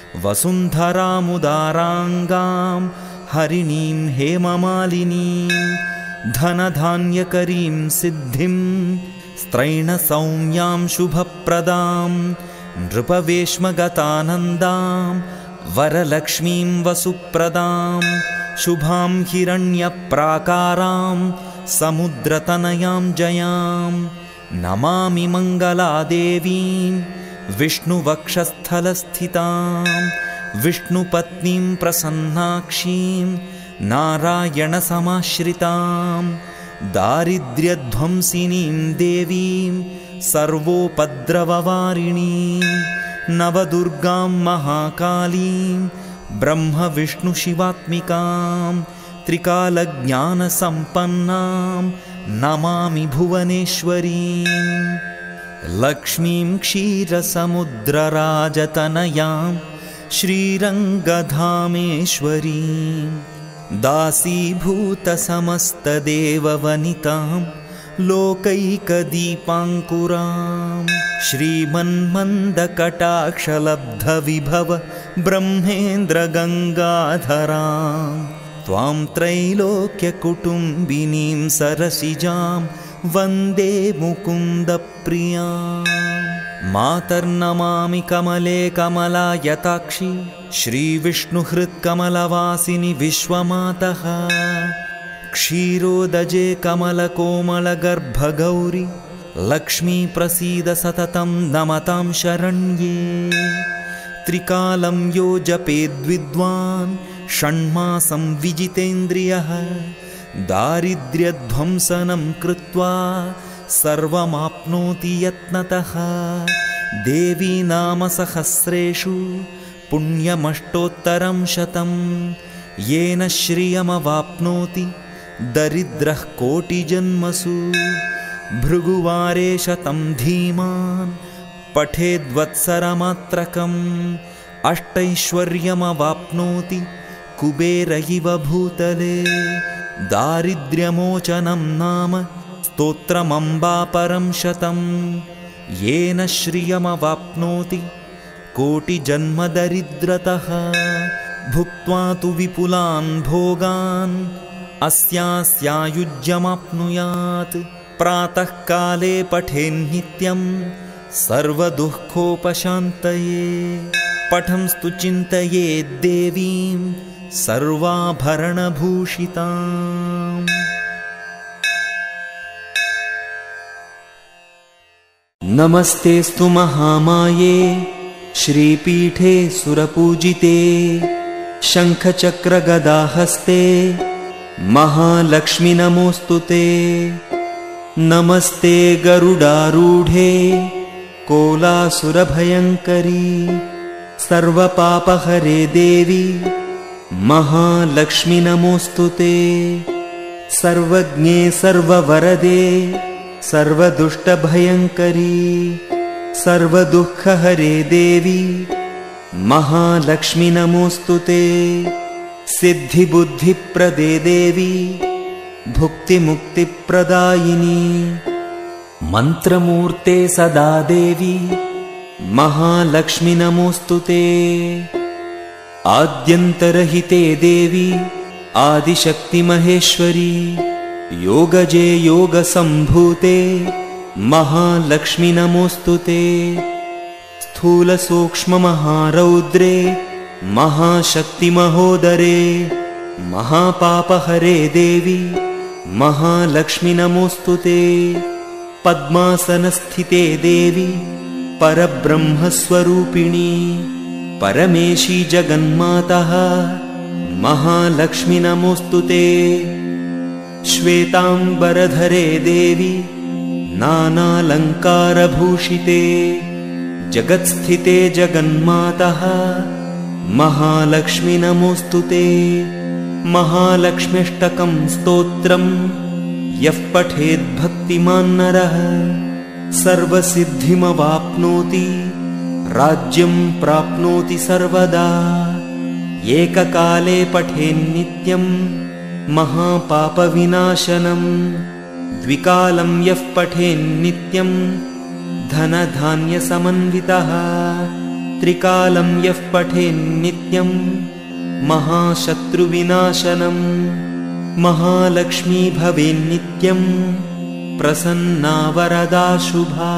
वसुन्धरामुदाराङ्गां हरिणीं हेममालिनीं धनधान्यकरीं सिद्धिं स्त्रैणसौम्यां शुभप्रदां नृपवेश्मगतानन्दां वरलक्ष्मीं वसुप्रदां शुभां हिरण्यप्राकारां समुद्रतनयां जयां नमामि मङ्गलादेवीं विष्णुवक्षस्थलस्थितां विष्णुपत्नीं प्रसन्नाक्षीं नारायणसमाश्रितां दारिद्र्यध्वंसिनीं देवीं सर्वोपद्रववारिणीं नवदुर्गां महाकालीं ब्रह्मविष्णुशिवात्मिकां त्रिकालज्ञानसम्पन्नां नमामि भुवनेश्वरीं लक्ष्मीं क्षीरसमुद्रराजतनयां श्रीरङ्गधामेश्वरीं दासीभूतसमस्तदेववनितां लोकैकदीपाङ्कुरां श्रीमन्मन्दकटाक्षलब्धविभव ब्रह्मेन्द्रगङ्गाधरां त्वां त्रैलोक्यकुटुम्बिनीं सरसिजां वन्दे मुकुन्दप्रियां मातर्नमामि कमले कमलायताक्षि श्रीविष्णुहृत्कमलवासिनि विश्वमातः क्षीरोदजे कमलकोमलगर्भगौरि लक्ष्मी प्रसीद सततं नमतां शरण्ये त्रिकालं यो जपेद्विद्वान् षण्मासं विजितेन्द्रियः दारिद्र्यध्वंसनं कृत्वा सर्वमाप्नोति यत्नतः देवी नाम सहस्रेषु पुण्यमष्टोत्तरं 100 येन श्रियमवाप्नोति दरिद्रः कोटिजन्मसु भृगुवारे 100 धीमान् पठेद्वत्सरमात्रकम् अष्टैश्वर्यमवाप्नोति कुबेर इव भूतले दारिद्र्यमोचनं नाम स्तोत्रमम्बापरं 100 येन श्रियमवाप्नोति कोटिजन्मदरिद्रतः भुक्त्वा तु विपुलान् भोगान् अस्यास्यायुज्यमाप्नुयात् प्रातःकाले पठेन्नित्यं सर्वदुःखोपशान्तये पठंस्तु चिन्तयेद्देवीं सर्वाभरणभूषिताम् नमस्तेस्तु महामाये श्रीपीठे सुरपूजिते शङ्खचक्रगदाहस्ते महालक्ष्मि नमोऽस्तुते नमस्ते गरुडारूढे कोलासुरभयङ्करी सर्वपापहरे देवी महालक्ष्मि नमोऽस्तुते सर्वज्ञे सर्ववरदे सर्वदुष्टभयङ्करी सर्वदुःखहरे देवी महालक्ष्मि नमोऽस्तुते सिद्धिबुद्धिप्रदे देवी भुक्तिमुक्तिप्रदायिनी मन्त्रमूर्ते सदा देवी महालक्ष्मि नमोऽस्तुते आद्यन्तरहिते देवी आदिशक्तिमहेश्वरी योगजे योगसम्भूते महालक्ष्मि नमोऽस्तुते स्थूलसूक्ष्ममहारौद्रे महाशक्तिमहोदरे महापापहरे देवी महालक्ष्मि नमोऽस्तुते पद्मासनस्थिते देवी परब्रह्मस्वरूपिणी परमेशी जगन्मातः महालक्ष्मि नमोऽस्तुते श्वेताम्बरधरे देवी नानालङ्कारभूषिते जगत्स्थिते जगन्मातः महालक्ष्मि नमोऽस्तुते महालक्ष्म्यष्टकं स्तोत्रं यः पठेद्भक्तिमान् नरः सर्वसिद्धिमवाप्नोति राज्यं प्राप्नोति सर्वदा एककाले पठेन्नित्यं महापापविनाशनं द्विकालं यः पठेन्नित्यं धनधान्यसमन्वितः त्रिकालं यः पठेन्नित्यं महाशत्रुविनाशनं महालक्ष्मी भवेन्नित्यं प्रसन्ना वरदा शुभा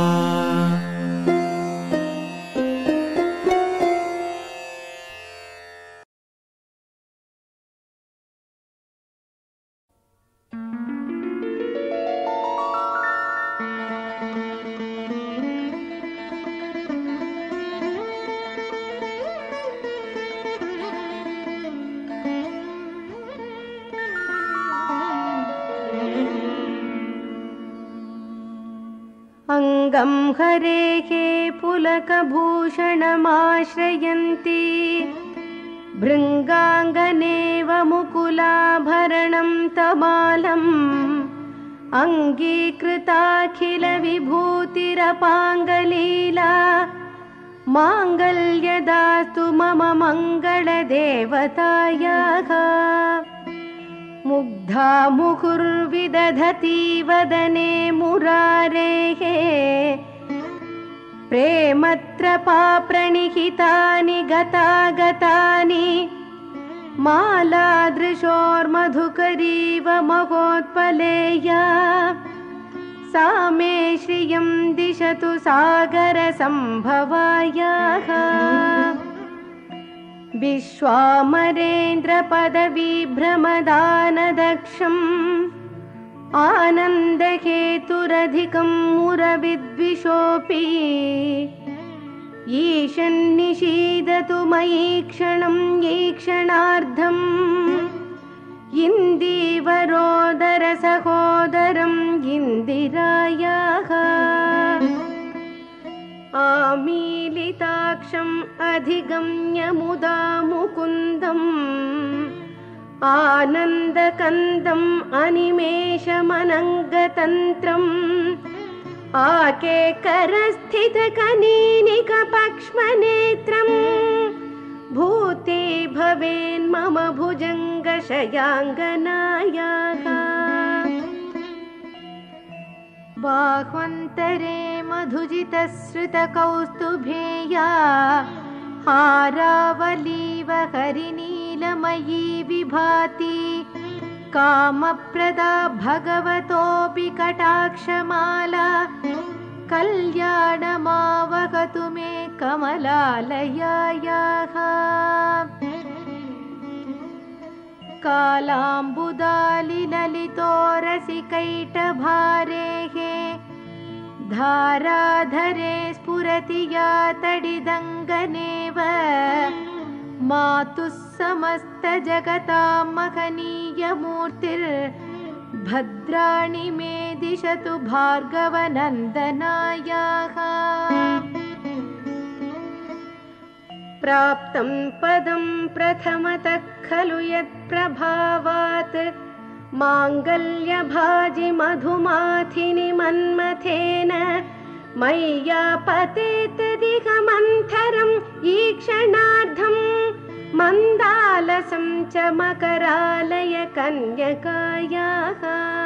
अंगं हरेः पुलकभूषणमाश्रयन्ति भृङ्गाङ्गनेव मुकुलाभरणं तमालम् अङ्गीकृताखिलविभूतिरपाङ्गलीला माङ्गल्यदास्तु मम मङ्गलदेवतायाः मुग्धा मुहुर्विदधती वदने मुरारेः प्रेमत्रपाप्रणिहितानि गतागतानि मालादृशोर्मधुकरीव महोत्पलेया सा मे श्रियं दिशतु सागरसम्भवायाः विश्वामरेन्द्रपदविभ्रमदानदक्षम् आनन्दहेतुरधिकं मुरविद्विषोऽपि ईशन्निषीदतु मयि क्षणं ईक्षणार्धम् इन्दीवरोदरसहोदरम् इन्दिरायाः आमीलिताक्षम् अधिगम्य मुदा मुकुन्दम् आनन्दकन्दम् अनिमेषमनङ्गतन्त्रम् आकेकरस्थितकनीनिकपक्ष्मनेत्रम् भूते भवेन्मम भुजङ्गशयाङ्गनायाः बाह्वन्तरे मधुजितश्रुतकौस्तुभेया हारावलीव हरिनीलमयी विभाति कामप्रदा भगवतोऽपि कटाक्षमाला कल्याणमावहतु मे कमलालयायाः कालाम्बुदालिललितोरसिकैटभारेः धाराधरे स्फुरति या तडिदङ्गनेव मातुः समस्तजगतां महनीयमूर्तिर्भद्राणि मे दिशतु भार्गवनन्दनायाः प्राप्तं पदं प्रथमतः खलु यत्प्रभावात् माङ्गल्यभाजि मधुमाथिनि मन्मथेन मय्यापतेतदिहमन्थरम् ईक्षणार्धम् मन्दालसं च मकरालय कन्यकायाः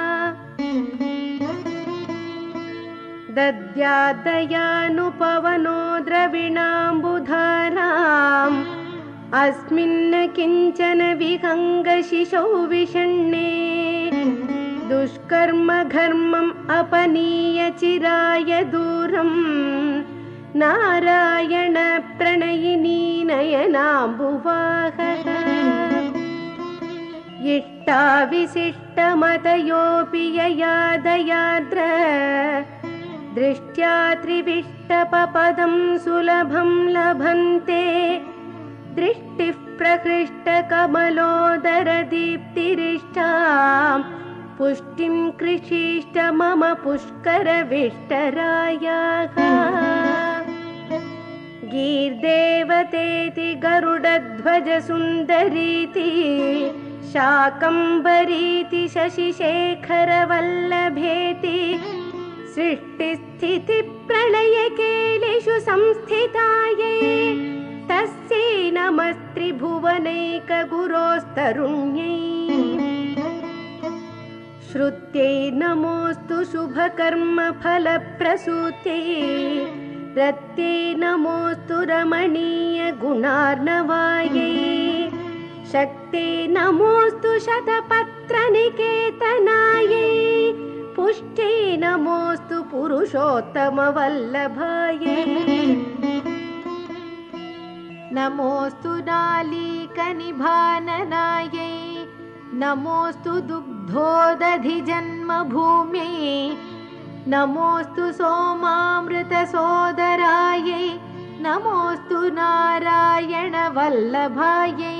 दद्यादयानुपवनो द्रविणाम्बुधाराम् अस्मिन् किञ्चन विहङ्गशिशौ विषण्णे दुष्कर्म घर्मम् अपनीय चिराय दूरम् नारायण प्रणयिनी नयनाम्बुवाहः इष्टाविशिष्टमतयोऽपि ययादयाद्र दृष्ट्या त्रिविष्टपपदं सुलभं लभन्ते दृष्टिः प्रहृष्टकमलोदरदीप्तिरिष्टा पुष्टिं कृषीष्ट मम पुष्करविष्टरायाः गीर्देवतेति गरुडध्वजसुन्दरीति शाकम्भरीति शशिशेखरवल्लभेति सृष्टिस्थितिप्रलयकेलिषु संस्थितायै तस्यै नमस्त्रिभुवनैकगुरोस्तरुण्यै श्रुत्यै नमोऽस्तु शुभकर्मफलप्रसूत्यै रत्यै नमोऽस्तु रमणीयगुणार्णवायै शक्त्यै नमोऽस्तु शतपत्रनिकेतनायै पुष्ट्यै नमोऽस्तु पुरुषोत्तमवल्लभायै नमोऽस्तु नालीकनिभाननायै नमोऽस्तु दुग्धोदधिजन्मभूम्यै नमोऽस्तु सोमामृतसोदरायै नमोऽस्तु नारायणवल्लभायै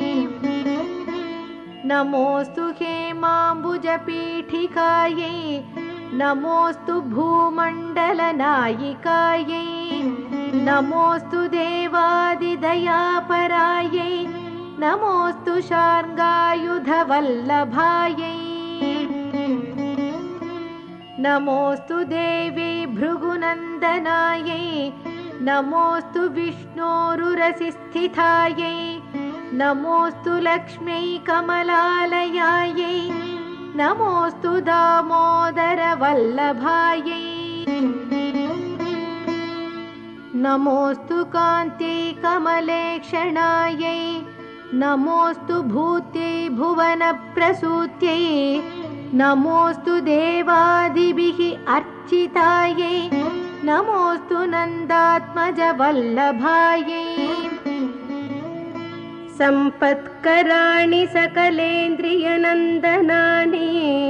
नमोऽस्तु हेमाम्बुजपीठिकायै नमोऽस्तु भूमण्डल नायिकायै नमोऽस्तु देवादिदयापरायै नमोऽस्तु शार्ङ्गायुधवल्लभायै नमोऽस्तु देवी भृगुनन्दनायै नमोऽस्तु विष्णोरुरसिस्थितायै नमोऽस्तु लक्ष्म्यै कमलालयायै नमोऽस्तु दामोदरवल्लभायै नमोऽस्तु कान्त्यै कमलेक्षणायै नमोऽस्तु भूत्यै भुवनप्रसूत्यै नमोऽस्तु देवादिभिः अर्चितायै नमोऽस्तु नन्दात्मजवल्लभायै सम्पत्कराणि सकलेन्द्रियनन्दनानि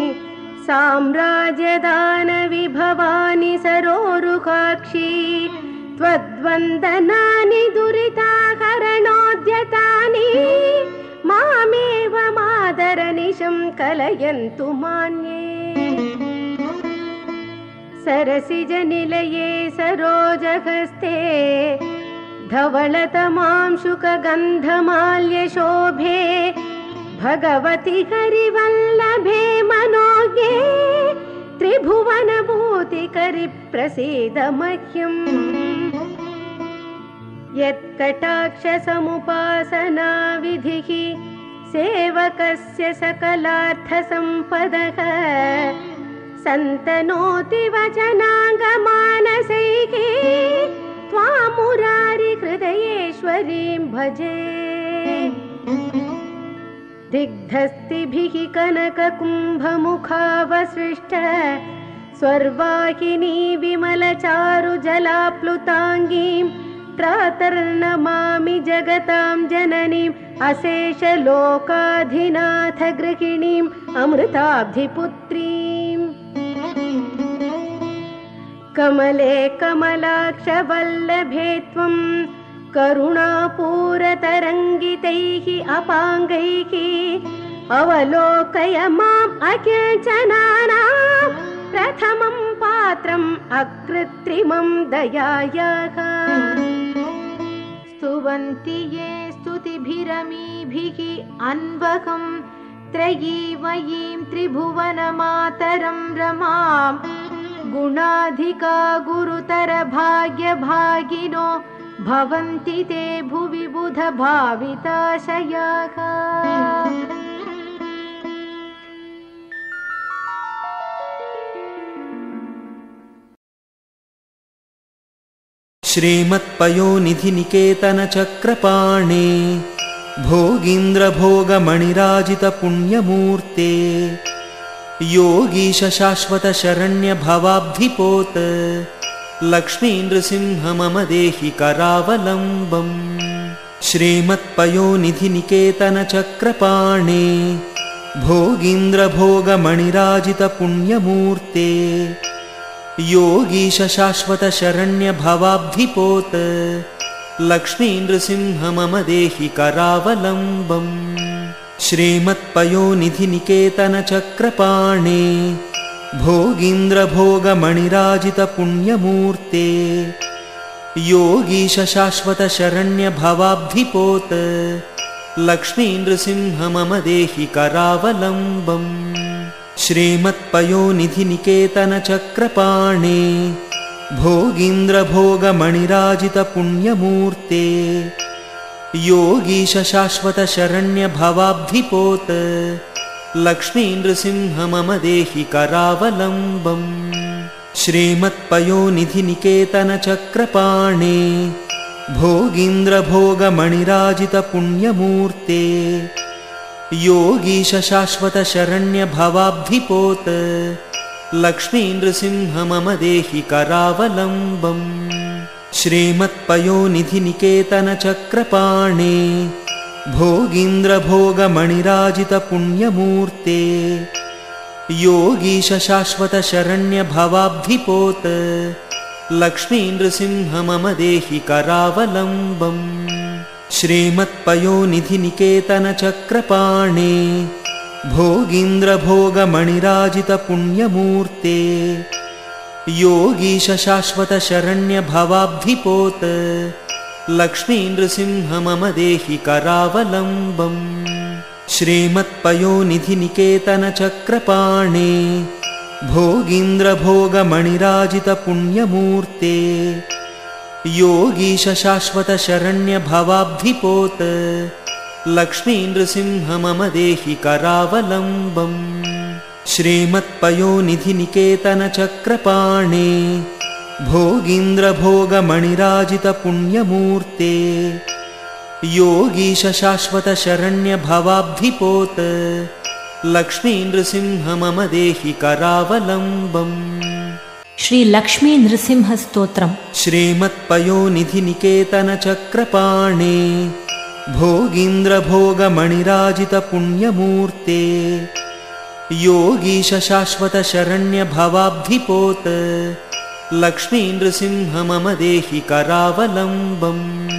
साम्राज्यदानविभवानि सरोरुहाक्षी त्वद्वन्दनानि दुरिताकरणोद्यतानि मामेव मादरनिशं कलयन्तु मान्ये सरसिजनिलये सरोजहस्ते धवलतमांशुकगन्धमाल्यशोभे भगवति हरिवल्लभे मनोज्ञे त्रिभुवनभूतिकरि प्रसीद मह्यम् यत्कटाक्षसमुपासना विधिः सेवकस्य सकलार्थसम्पदः सन्तनोति वचनाङ्गमानसैः त्वां मुरारिहृदयेश्वरीं भजे दिग्धस्तिभिः कनककुम्भमुखावसृष्ट स्वर्वाहिनी विमलचारुजलाप्लुताङ्गीं प्रातर्नमामि जगतां जननीम् अशेषलोकाधिनाथ गृहिणीम् अमृताब्धिपुत्रीम् कमले कमलाक्षवल्लभे त्वं करुणापूरतरङ्गितैः अपाङ्गैः अवलोकय माम् अकिञ्चनानां प्रथमं पात्रम् अकृत्रिमं दयायाः स्तुवन्ति ये स्तुतिभिरमीभिः अन्वहं त्रयीमयीं त्रिभुवनमातरं रमाम् गुणाधिका गुरुतर भाग्यभागिनो भवन्ति ते भुवि बुध भाविताशयाः श्रीमत्पयोनिधिनिकेतनचक्रपाणे भोगीन्द्रभोगमणिराजितपुण्यमूर्ते योगीश शाश्वत शरण्य भवाब्धिपोत लक्ष्मी नृसिंह मम देहि करावलम्बम् श्रीमत्पयोनिधिनिकेतनचक्रपाणे भोगीन्द्रभोगमणिराजितपुण्यमूर्ते योगीश शाश्वत शरण्य भवाब्धिपोत लक्ष्मी नृसिंह मम देहि करावलम्बम् श्रीमत्पयोनिधिनिकेतनचक्रपाणे भोगीन्द्रभोगमणिराजितपुण्यमूर्ते योगीश शाश्वत शरण्य भवाब्धिपोत लक्ष्मी नृसिंह मम देहि करावलम्बम् श्रीमत्पयोनिधिनिकेतनचक्रपाणे भोगीन्द्रभोगमणिराजितपुण्यमूर्ते योगीश शाश्वत शरण्य भवाब्धिपोत लक्ष्मी नृसिंह मम देहि करावलम्बम् श्रीमत्पयोनिधिनिकेतनचक्रपाणे भोगीन्द्रभोगमणिराजितपुण्यमूर्ते योगीश शाश्वत शरण्य भवाब्धिपोत लक्ष्मी नृसिंह मम देहि करावलम्बम् श्रीमत्पयोनिधिनिकेतनचक्रपाणे भोगीन्द्रभोगमणिराजितपुण्यमूर्ते योगीश शाश्वत शरण्य भवाब्धिपोत लक्ष्मी नृसिंह मम देहि करावलम्बम् श्रीमत्पयोनिधिनिकेतनचक्रपाणे भोगीन्द्रभोगमणिराजितपुण्यमूर्ते योगीश शाश्वत शरण्य भवाब्धिपोत लक्ष्मी नृसिंह मम देहि करावलम्बम् श्रीमत्पयोनिधि निकेतन चक्रपाणे भोगीन्द्र भोगमणिराजित पुण्यमूर्ते योगीश शाश्वत शरण्य भवाब्धिपोत लक्ष्मी नृसिंह मम देहि करावलम्बम् श्रीमत्पयोनिधि निकेतन चक्रपाणे भोगीन्द्र भोगमणिराजित पुण्यमूर्ते योगीश शाश्वत शरण्य भवाब्धिपोत लक्ष्मी नृसिंह मम देहि करावलम्बम् श्री लक्ष्मी नृसिंह स्तोत्रम् श्रीमत्पयोनिधि निकेतन चक्रपाणे भोगीन्द्र भोगमणिराजित पुण्यमूर्ते योगीश शाश्वत शरण्य भवाब्धिपोत लक्ष्मी नृसिंह मम देहि करावलम्बम्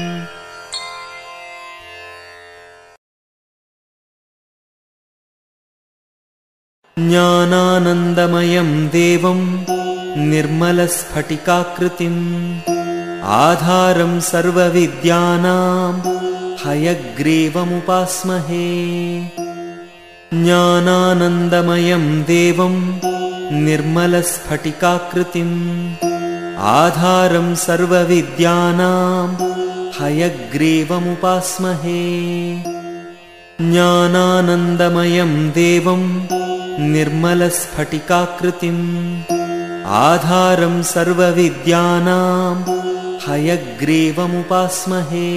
ज्ञानानन्दमयं देवं निर्मलस्फटिकाकृतिम् आधारं सर्वविद्यानां हयग्रीवमुपास्महे ज्ञानानन्दमयं देवं निर्मलस्फटिकाकृतिम् आधारं सर्वविद्यानां हयग्रीवमुपास्महे ज्ञानानन्दमयं देवं निर्मलस्फटिकाकृतिम् आधारं सर्वविद्यानां हयग्रीवमुपास्महे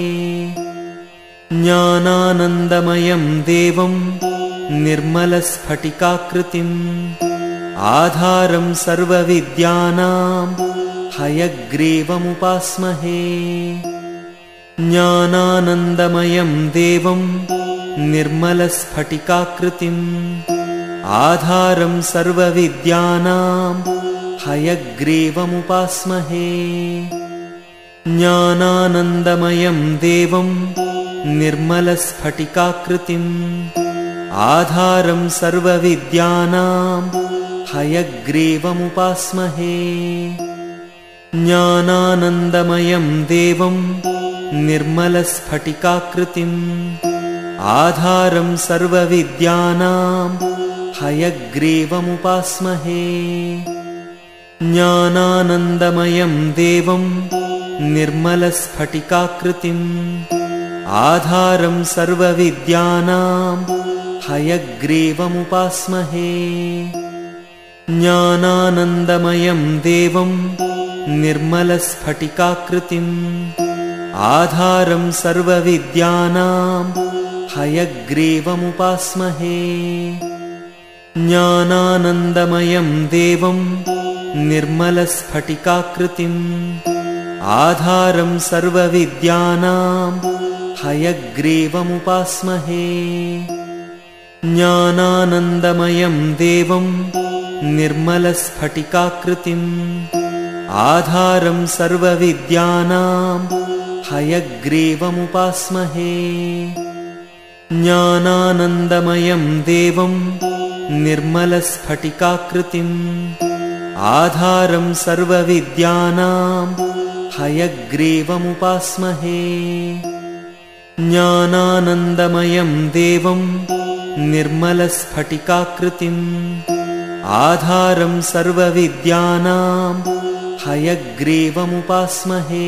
ज्ञानानन्दमयं देवं निर्मलस्फटिकाकृतिम् आधारं सर्वविद्यानां हयग्रीवमुपास्महे ज्ञानानन्दमयं देवं निर्मलस्फटिकाकृतिम् आधारं सर्वविद्यानां हयग्रीवमुपास्महे ज्ञानानन्दमयं देवं निर्मलस्फटिकाकृतिम् आधारं सर्वविद्यानां हयग्रीवमुपास्महे ज्ञानानन्दमयं देवं निर्मलस्फटिकाकृतिम् आधारं सर्वविद्यानां हयग्रीवमुपास्महे ज्ञानानन्दमयं देवं निर्मलस्फटिकाकृतिम् आधारं सर्वविद्यानां हयग्रीवमुपास्महे ज्ञानानन्दमयं देवं निर्मलस्फटिकाकृतिम् आधारं सर्वविद्यानां हयग्रीवमुपास्महे ज्ञानानन्दमयं देवं निर्मलस्फटिकाकृतिम् आधारं सर्वविद्यानां हयग्रीवमुपास्महे ज्ञानानन्दमयं देवं निर्मलस्फटिकाकृतिम् आधारं सर्वविद्यानां हयग्रीवमुपास्महे ज्ञानानन्दमयं देवं निर्मलस्फटिकाकृतिम् आधारं सर्वविद्यानां हयग्रीवमुपास्महे ज्ञानानन्दमयं देवं निर्मलस्फटिकाकृतिम् आधारं सर्वविद्यानां हयग्रीवमुपास्महे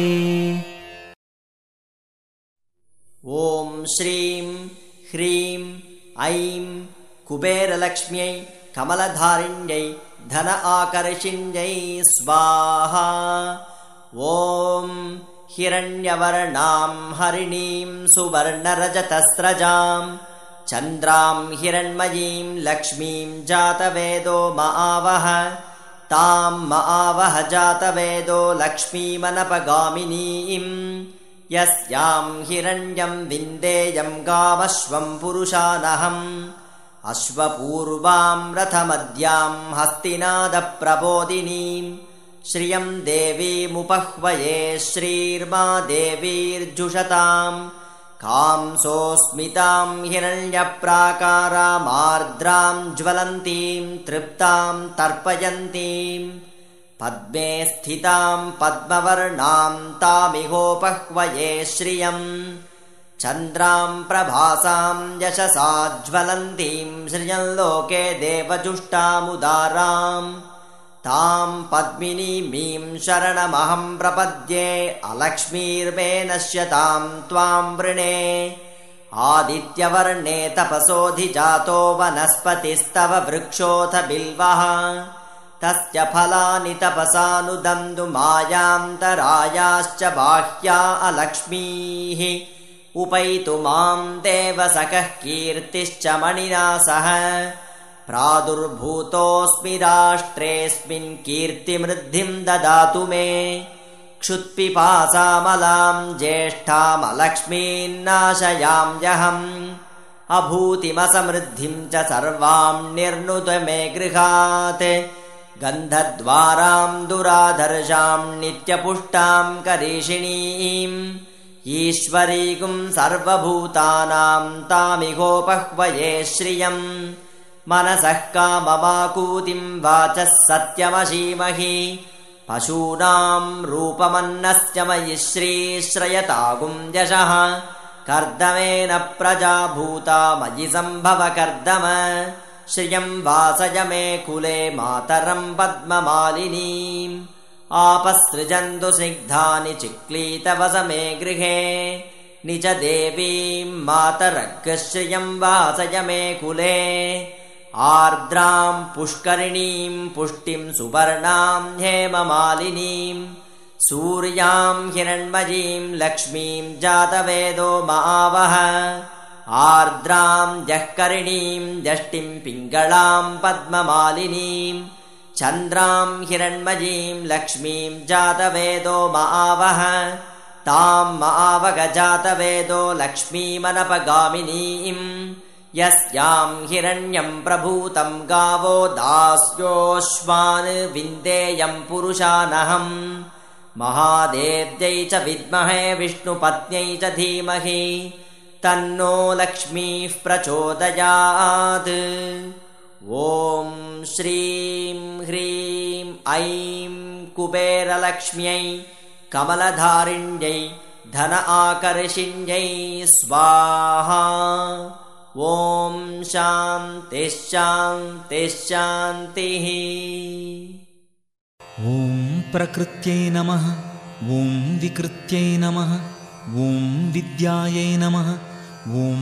ॐ श्रीं ह्रीं ऐं कुबेरलक्ष्म्यै कमलधारिण्यै धन आकर्षिण्यै स्वाहा ॐ हिरण्यवर्णां हरिणीं सुवर्णरजतस्रजां चन्द्रां हिरण्मयीं लक्ष्मीं जातवेदो मआवह तां मआवह जातवेदो लक्ष्मीमनपगामिनीं यस्यां हिरण्यं विन्देयं गामश्वं पुरुषानहम् अश्वपूर्वां रथमद्यां हस्तिनादप्रबोधिनीं श्रियं देवीमुपह्वये श्रीर्मा देवीर्जुषतां कांसोऽस्मितां हिरण्यप्राकारामार्द्रां ज्वलन्तीं तृप्तां तर्पयन्तीं पद्मे स्थितां पद्मवर्णां तामिहोपह्वये श्रियम् चन्द्रां प्रभासां यशसा ज्वलन्तीं श्रियल्लोके देवजुष्टामुदाराम् तां पद्मिनीमीं शरणमहं प्रपद्ये अलक्ष्मीर्मे नश्यतां त्वां वृणे आदित्यवर्णे तपसोऽधिजातो वनस्पतिस्तव वृक्षोऽथ बिल्वः तस्य फलानि तपसानुदन्तुमायान्तरायाश्च बाह्या अलक्ष्मीः उपैतु मां देवसखः कीर्तिश्च मणिना सह प्रादुर्भूतोऽस्मि राष्ट्रेऽस्मिन् कीर्तिमृद्धिं ददातु मे क्षुत्पिपासामलां ज्येष्ठामलक्ष्मीन्नाशयाम्यहम् अभूतिमसमृद्धिं च सर्वां निर्नुत मे गृहात् गन्धद्वारां दुराधर्षां नित्यपुष्टां करीषिणीम् ईश्वरीकुं सर्वभूतानां तामिहोपह्वये श्रियम् मनसः काममाकूतिं वाचः सत्यमशीमहि पशूनां रूपमन्नस्य मयि श्रीश्रयतागुं यशः कर्दमेन प्रजा भूता मयि सम्भव कर्दम श्रियं वासय मे कुले मातरं पद्ममालिनीम् आपसृजन्तु स्निग्धानि चिक्लीतवस मे गृहे निज देवीं मातरग्श्रियं वासय मे कुले आर्द्रां पुष्करिणीं पुष्टिं सुवर्णां हेममालिनीं सूर्यां हिरण्मयीं लक्ष्मीं जातवेदो मावह आर्द्रां जःकरिणीं जष्टिं पिङ्गळां पद्ममालिनीं चन्द्रां हिरण्मयीं लक्ष्मीं जातवेदो मावह तां मावगजातवेदो लक्ष्मीमनपगामिनीम् यस्यां हिरण्यं प्रभूतं गावो दास्योऽश्वान् विन्देयं पुरुषानहम् महादेव्यै च विद्महे विष्णुपत्न्यै च धीमहि तन्नो लक्ष्मीः प्रचोदयात् ॐ श्रीं ह्रीं ऐं कुबेरलक्ष्म्यै कमलधारिण्यै धन आकर्षिण्यै स्वाहा ॐ शान्तिः शान्तिः शान्तिः। ॐ प्रकृत्यै नमः ॐ विकृत्यै नमः ॐ विद्यायै नमः ॐ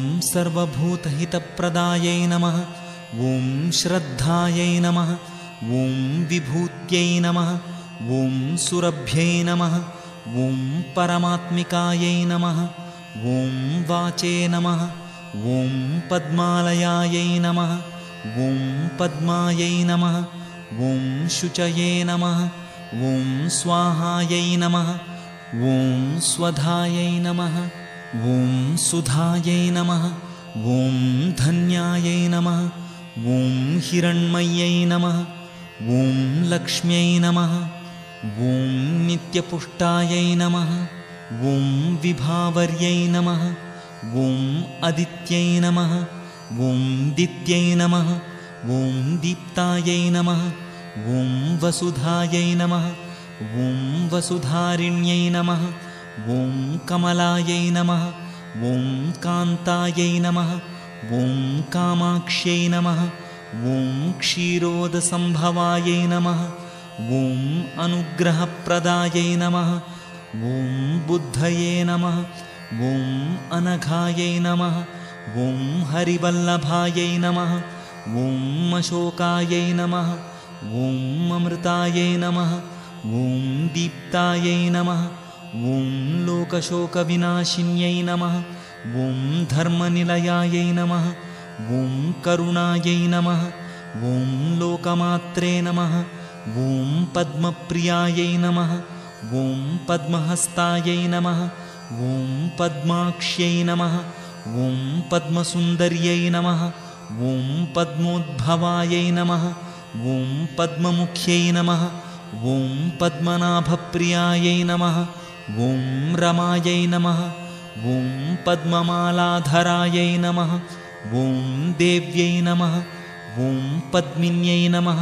सर्वभूतहितप्रदायै नमः ॐ श्रद्धायै नमः ॐ विभूत्यै नमः ॐ सुरभ्यै नमः ॐ परमात्मिकायै नमः ॐ वाचे नमः ॐ पद्मालयायै नमः ॐ पद्मायै नमः ॐ शुचये नमः ॐ स्वाहायै नमः ॐ स्वधायै नमः ॐ सुधायै नमः ॐ धन्यायै नमः ॐ हिरण्मय्यै नमः ॐ लक्ष्म्यै नमः ॐ नित्यपुष्टायै नमः ॐ विभावर्यै नमः ॐ अदित्यै नमः ॐ दित्यै नमः ॐ दीप्तायै नमः ॐ वसुधायै नमः ॐ वसुधारिण्यै नमः ॐ कमलायै नमः ॐ कान्तायै नमः ॐ कामाक्ष्यै नमः ॐ क्षीरोदसम्भवायै नमः ॐ अनुग्रहप्रदायै नमः ॐ बुद्धये नमः ॐ अनघायै नमः ॐ हरिवल्लभायै नमः ॐ अशोकायै नमः ॐ अमृतायै नमः ॐ दीप्तायै नमः ॐ लोकशोकविनाशिन्यै नमः ॐ धर्मनिलयायै नमः ॐ करुणायै नमः ॐ लोकमात्रे नमः ॐ पद्मप्रियायै नमः ॐ पद्महस्तायै नमः ॐ पद्माक्ष्यै नमः ॐ पद्मसुन्दर्यै नमः ॐ पद्मोद्भवायै नमः ॐ पद्ममुख्यै नमः ॐ पद्मनाभप्रियायै नमः ॐ रमायै नमः ॐ पद्ममालाधरायै नमः ॐ देव्यै नमः ॐ पद्मिन्यै नमः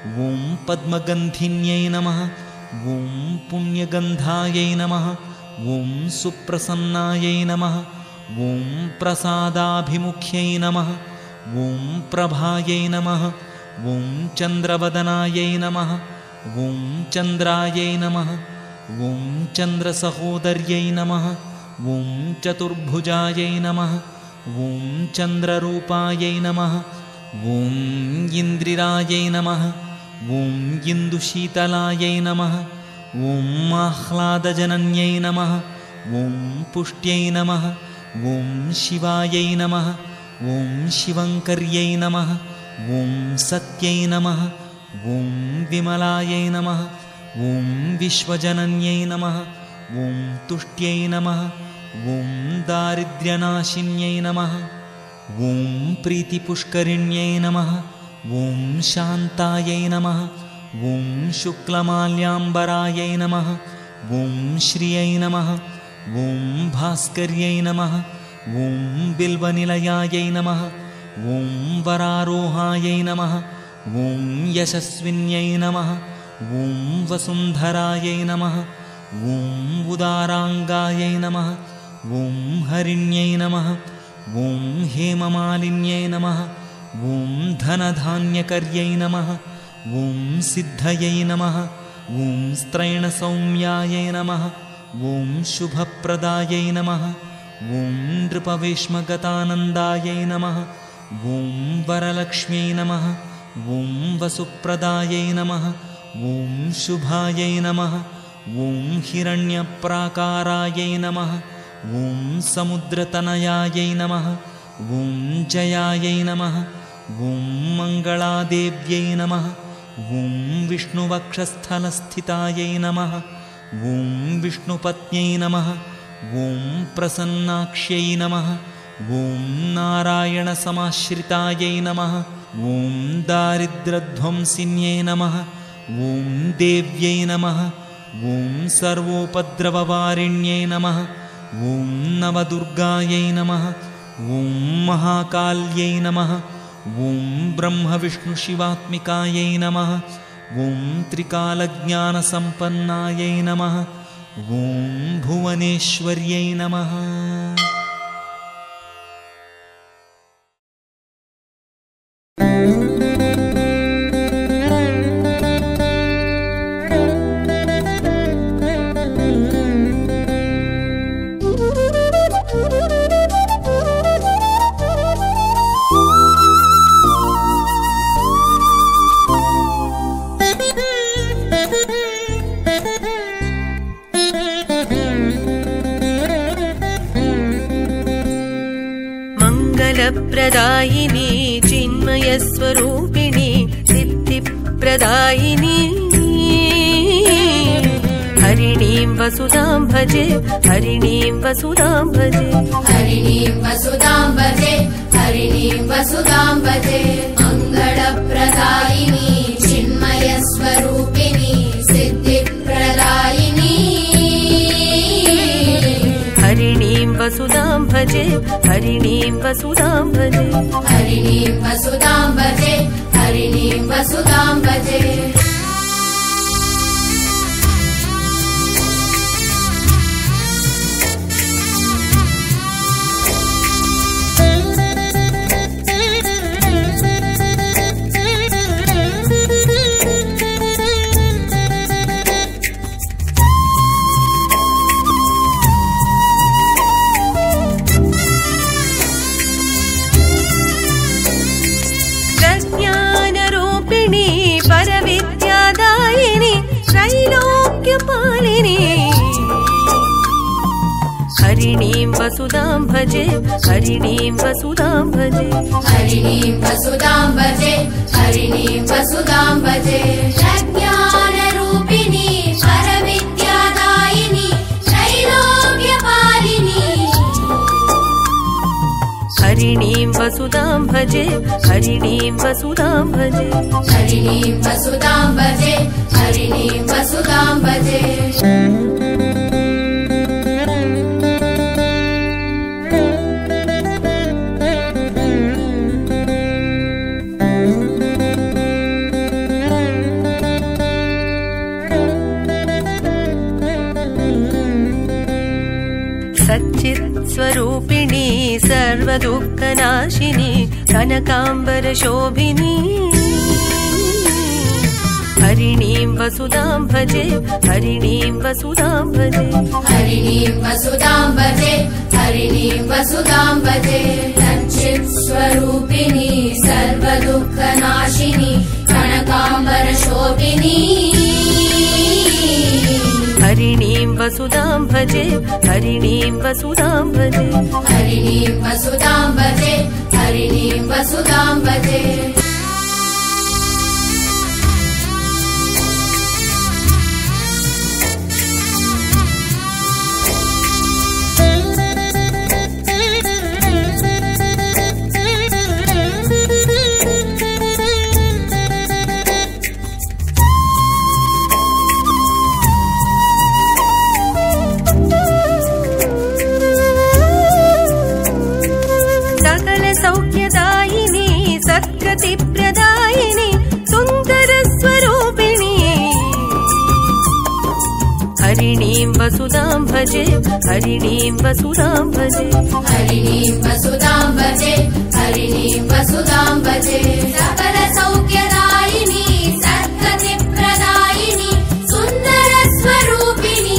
ॐ पद्मगन्धिन्यै नमः ॐ पुण्यगन्धायै नमः ॐ सुप्रसन्नायै नमः ॐ प्रसादाभिमुख्यै नमः ॐ प्रभायै नमः ॐ चन्द्रवदनायै नमः ॐ चन्द्रायै नमः ॐ चन्द्रसहोदर्यै नमः ॐ चतुर्भुजायै नमः ॐ चन्द्ररूपायै नमः ॐ इन्द्रिरायै नमः ॐ इन्दुशीतलायै नमः ॐ आह्लादजनन्यै नमः ॐ पुष्ट्यै नमः ॐ शिवायै नमः ॐ शिवङ्कर्यै नमः ॐ सत्यै नमः ॐ विमलायै नमः ॐ विश्वजनन्यै नमः ॐ तुष्ट्यै नमः ॐ दारिद्र्यनाशिन्यै नमः ॐ प्रीतिपुष्करिण्यै नमः ॐ शान्तायै नमः ॐ शुक्लमाल्याम्बरायै नमः ॐ श्रियै नमः ॐ भास्कर्यै नमः ॐ बिल्वनिलयायै नमः ॐ वरारोहायै नमः ॐ यशस्विन्यै नमः ॐ वसुन्धरायै नमः ॐ उदाराङ्गायै नमः ॐ हरिण्यै नमः ॐ हेममालिन्यै नमः ॐ धनधान्यकर्यै नमः ॐ सिद्धयै नमः ॐ स्त्रैणसौम्यायै नमः ॐ शुभप्रदायै नमः ॐ नृपवेश्मगतानन्दायै नमः ॐ वरलक्ष्म्यै नमः ॐ वसुप्रदायै नमः ॐ शुभायै नमः ॐ हिरण्यप्राकारायै नमः ॐ समुद्रतनयायै नमः ॐ जयायै नमः ॐ मङ्गलादेव्यै नमः ॐ विष्णुवक्षस्थलस्थितायै नमः ॐ विष्णुपत्न्यै नमः ॐ प्रसन्नाक्ष्यै नमः ॐ नारायणसमाश्रितायै नमः ॐ दारिद्र्यध्वंसिन्यै नमः ॐ देव्यै नमः ॐ सर्वोपद्रववारिण्यै नमः ॐ नवदुर्गायै नमः ॐ महाकाल्यै नमः ॐ ब्रह्मविष्णुशिवात्मिकायै नमः ॐ त्रिकालज्ञानसम्पन्नायै नमः ॐ भुवनेश्वर्यै नमः। प्रदायिनी चिन्मयस्वरूपिणी सिद्धिप्रदायिनी हरिणीं वसुधां भजे हरिणीं वसुधां भजे हरिणीं वसुधां भजे हरिणीं वसुधां भजे मङ्गलप्रदायिनी चिन्मयस्वरूपिणी सिद्धिप्रदायिनी हरिणीं वसुधां भजे हरिणीं वसुधां भजे हरिणीं वसुधां भजे हरिणीं वसुधां भजे। हरिणीं वसुधां भजे हरिणीं वसुधां भजे हरिणीं वसुधां भजे हरिणीं वसुधां भजे प्रज्ञानरूपिणी परविद्यादायिनी त्रैलोक्यपालिनी हरिणीं वसुधां भजे हरिणीं वसुधां भजे हरिणीं वसुधां भजे हरिणीं वसुधां भजे। सच्चित्स्वरूपिणी सर्वदुःखनाशिनी कनकाम्बरशोभिनी हरिणीं वसुधां भजे हरिणीं वसुधां भजे हरिणीं वसुधां भजे हरिणीं वसुधां भजे सच्चित्स्वरूपिणी सर्वदुःखनाशिनी कनकाम्बरशोभिनी हरिणीं वसुधां भजे हरिणीं वसुधां भजे हरिणीं वसुधां भजे हरिणीं वसुधां भजे सौख्यदायिनी सत्कृतिप्रदायिनी सुन्दरस्वरूपिणी हरिणीं वसुधां भजे हरिणीं वसुधां भजे हरिणीं वसुधां भजे हरिणीं वसुधां भजे सकल सौख्यदायिनी सत्कृतिप्रदायिनी सुन्दरस्वरूपिणी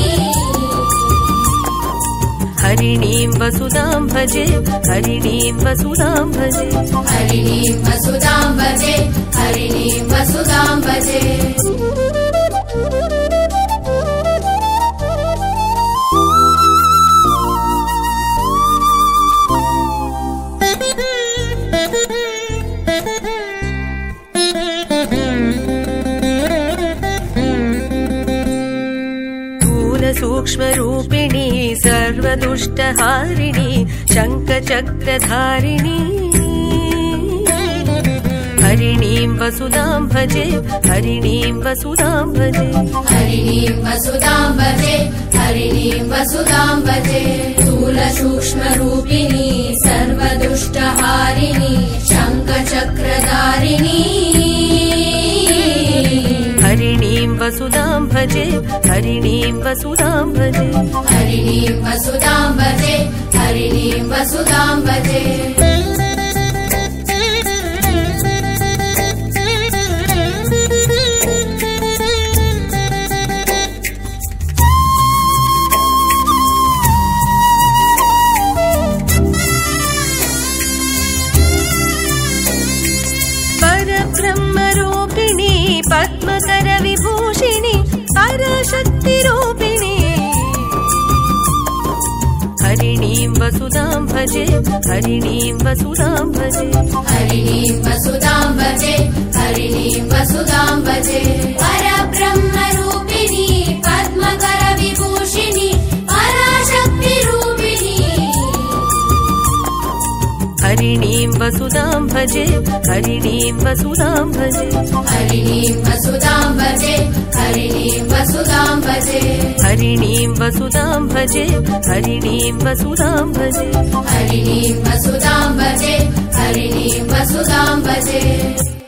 हरिणीं वसुधां भजे हरिणीं वसुधां भजे हरिणीं वसुधां भजे हरिणीं वसुधां भजे सूक्ष्मरूपिणी सर्वदुष्टहारिणी शङ्खचक्रधारिणी हरिणीं वसुधां भजे हरिणीं वसुधां भजे हरिणीं वसुधां भजे हरिणीं वसुधां भजे स्थूलसूक्ष्मरूपिणी सर्वदुष्टहारिणी शङ्खचक्रधारिणी हरिणीं वसुधां भजे हरिणीं वसुधां भजे हरिणीं वसुधां भजे हरिणीं वसुधां भजे परब्रह्मरूपिणी पद्मकरविभूषिणी पराशक्तिरूपिणी हरिणीं वसुधां भजे हरिणीं वसुधां भजे हरिणीं वसुधां भजे हरिणीं वसुधां भजे परब्रह्मरूपिणी पद्मकरविभूषिणी पराशक्तिरूपिणी हरिणीं वसुधां भजे हरिणीं वसुधां भजे हरिणीं वसुधां भजे हरिणीं वसुधां भजे हरिणीं वसुधां भजे हरिणीं वसुधां भजे हरिणीं वसुधां भजे हरिणीं वसुधां भजे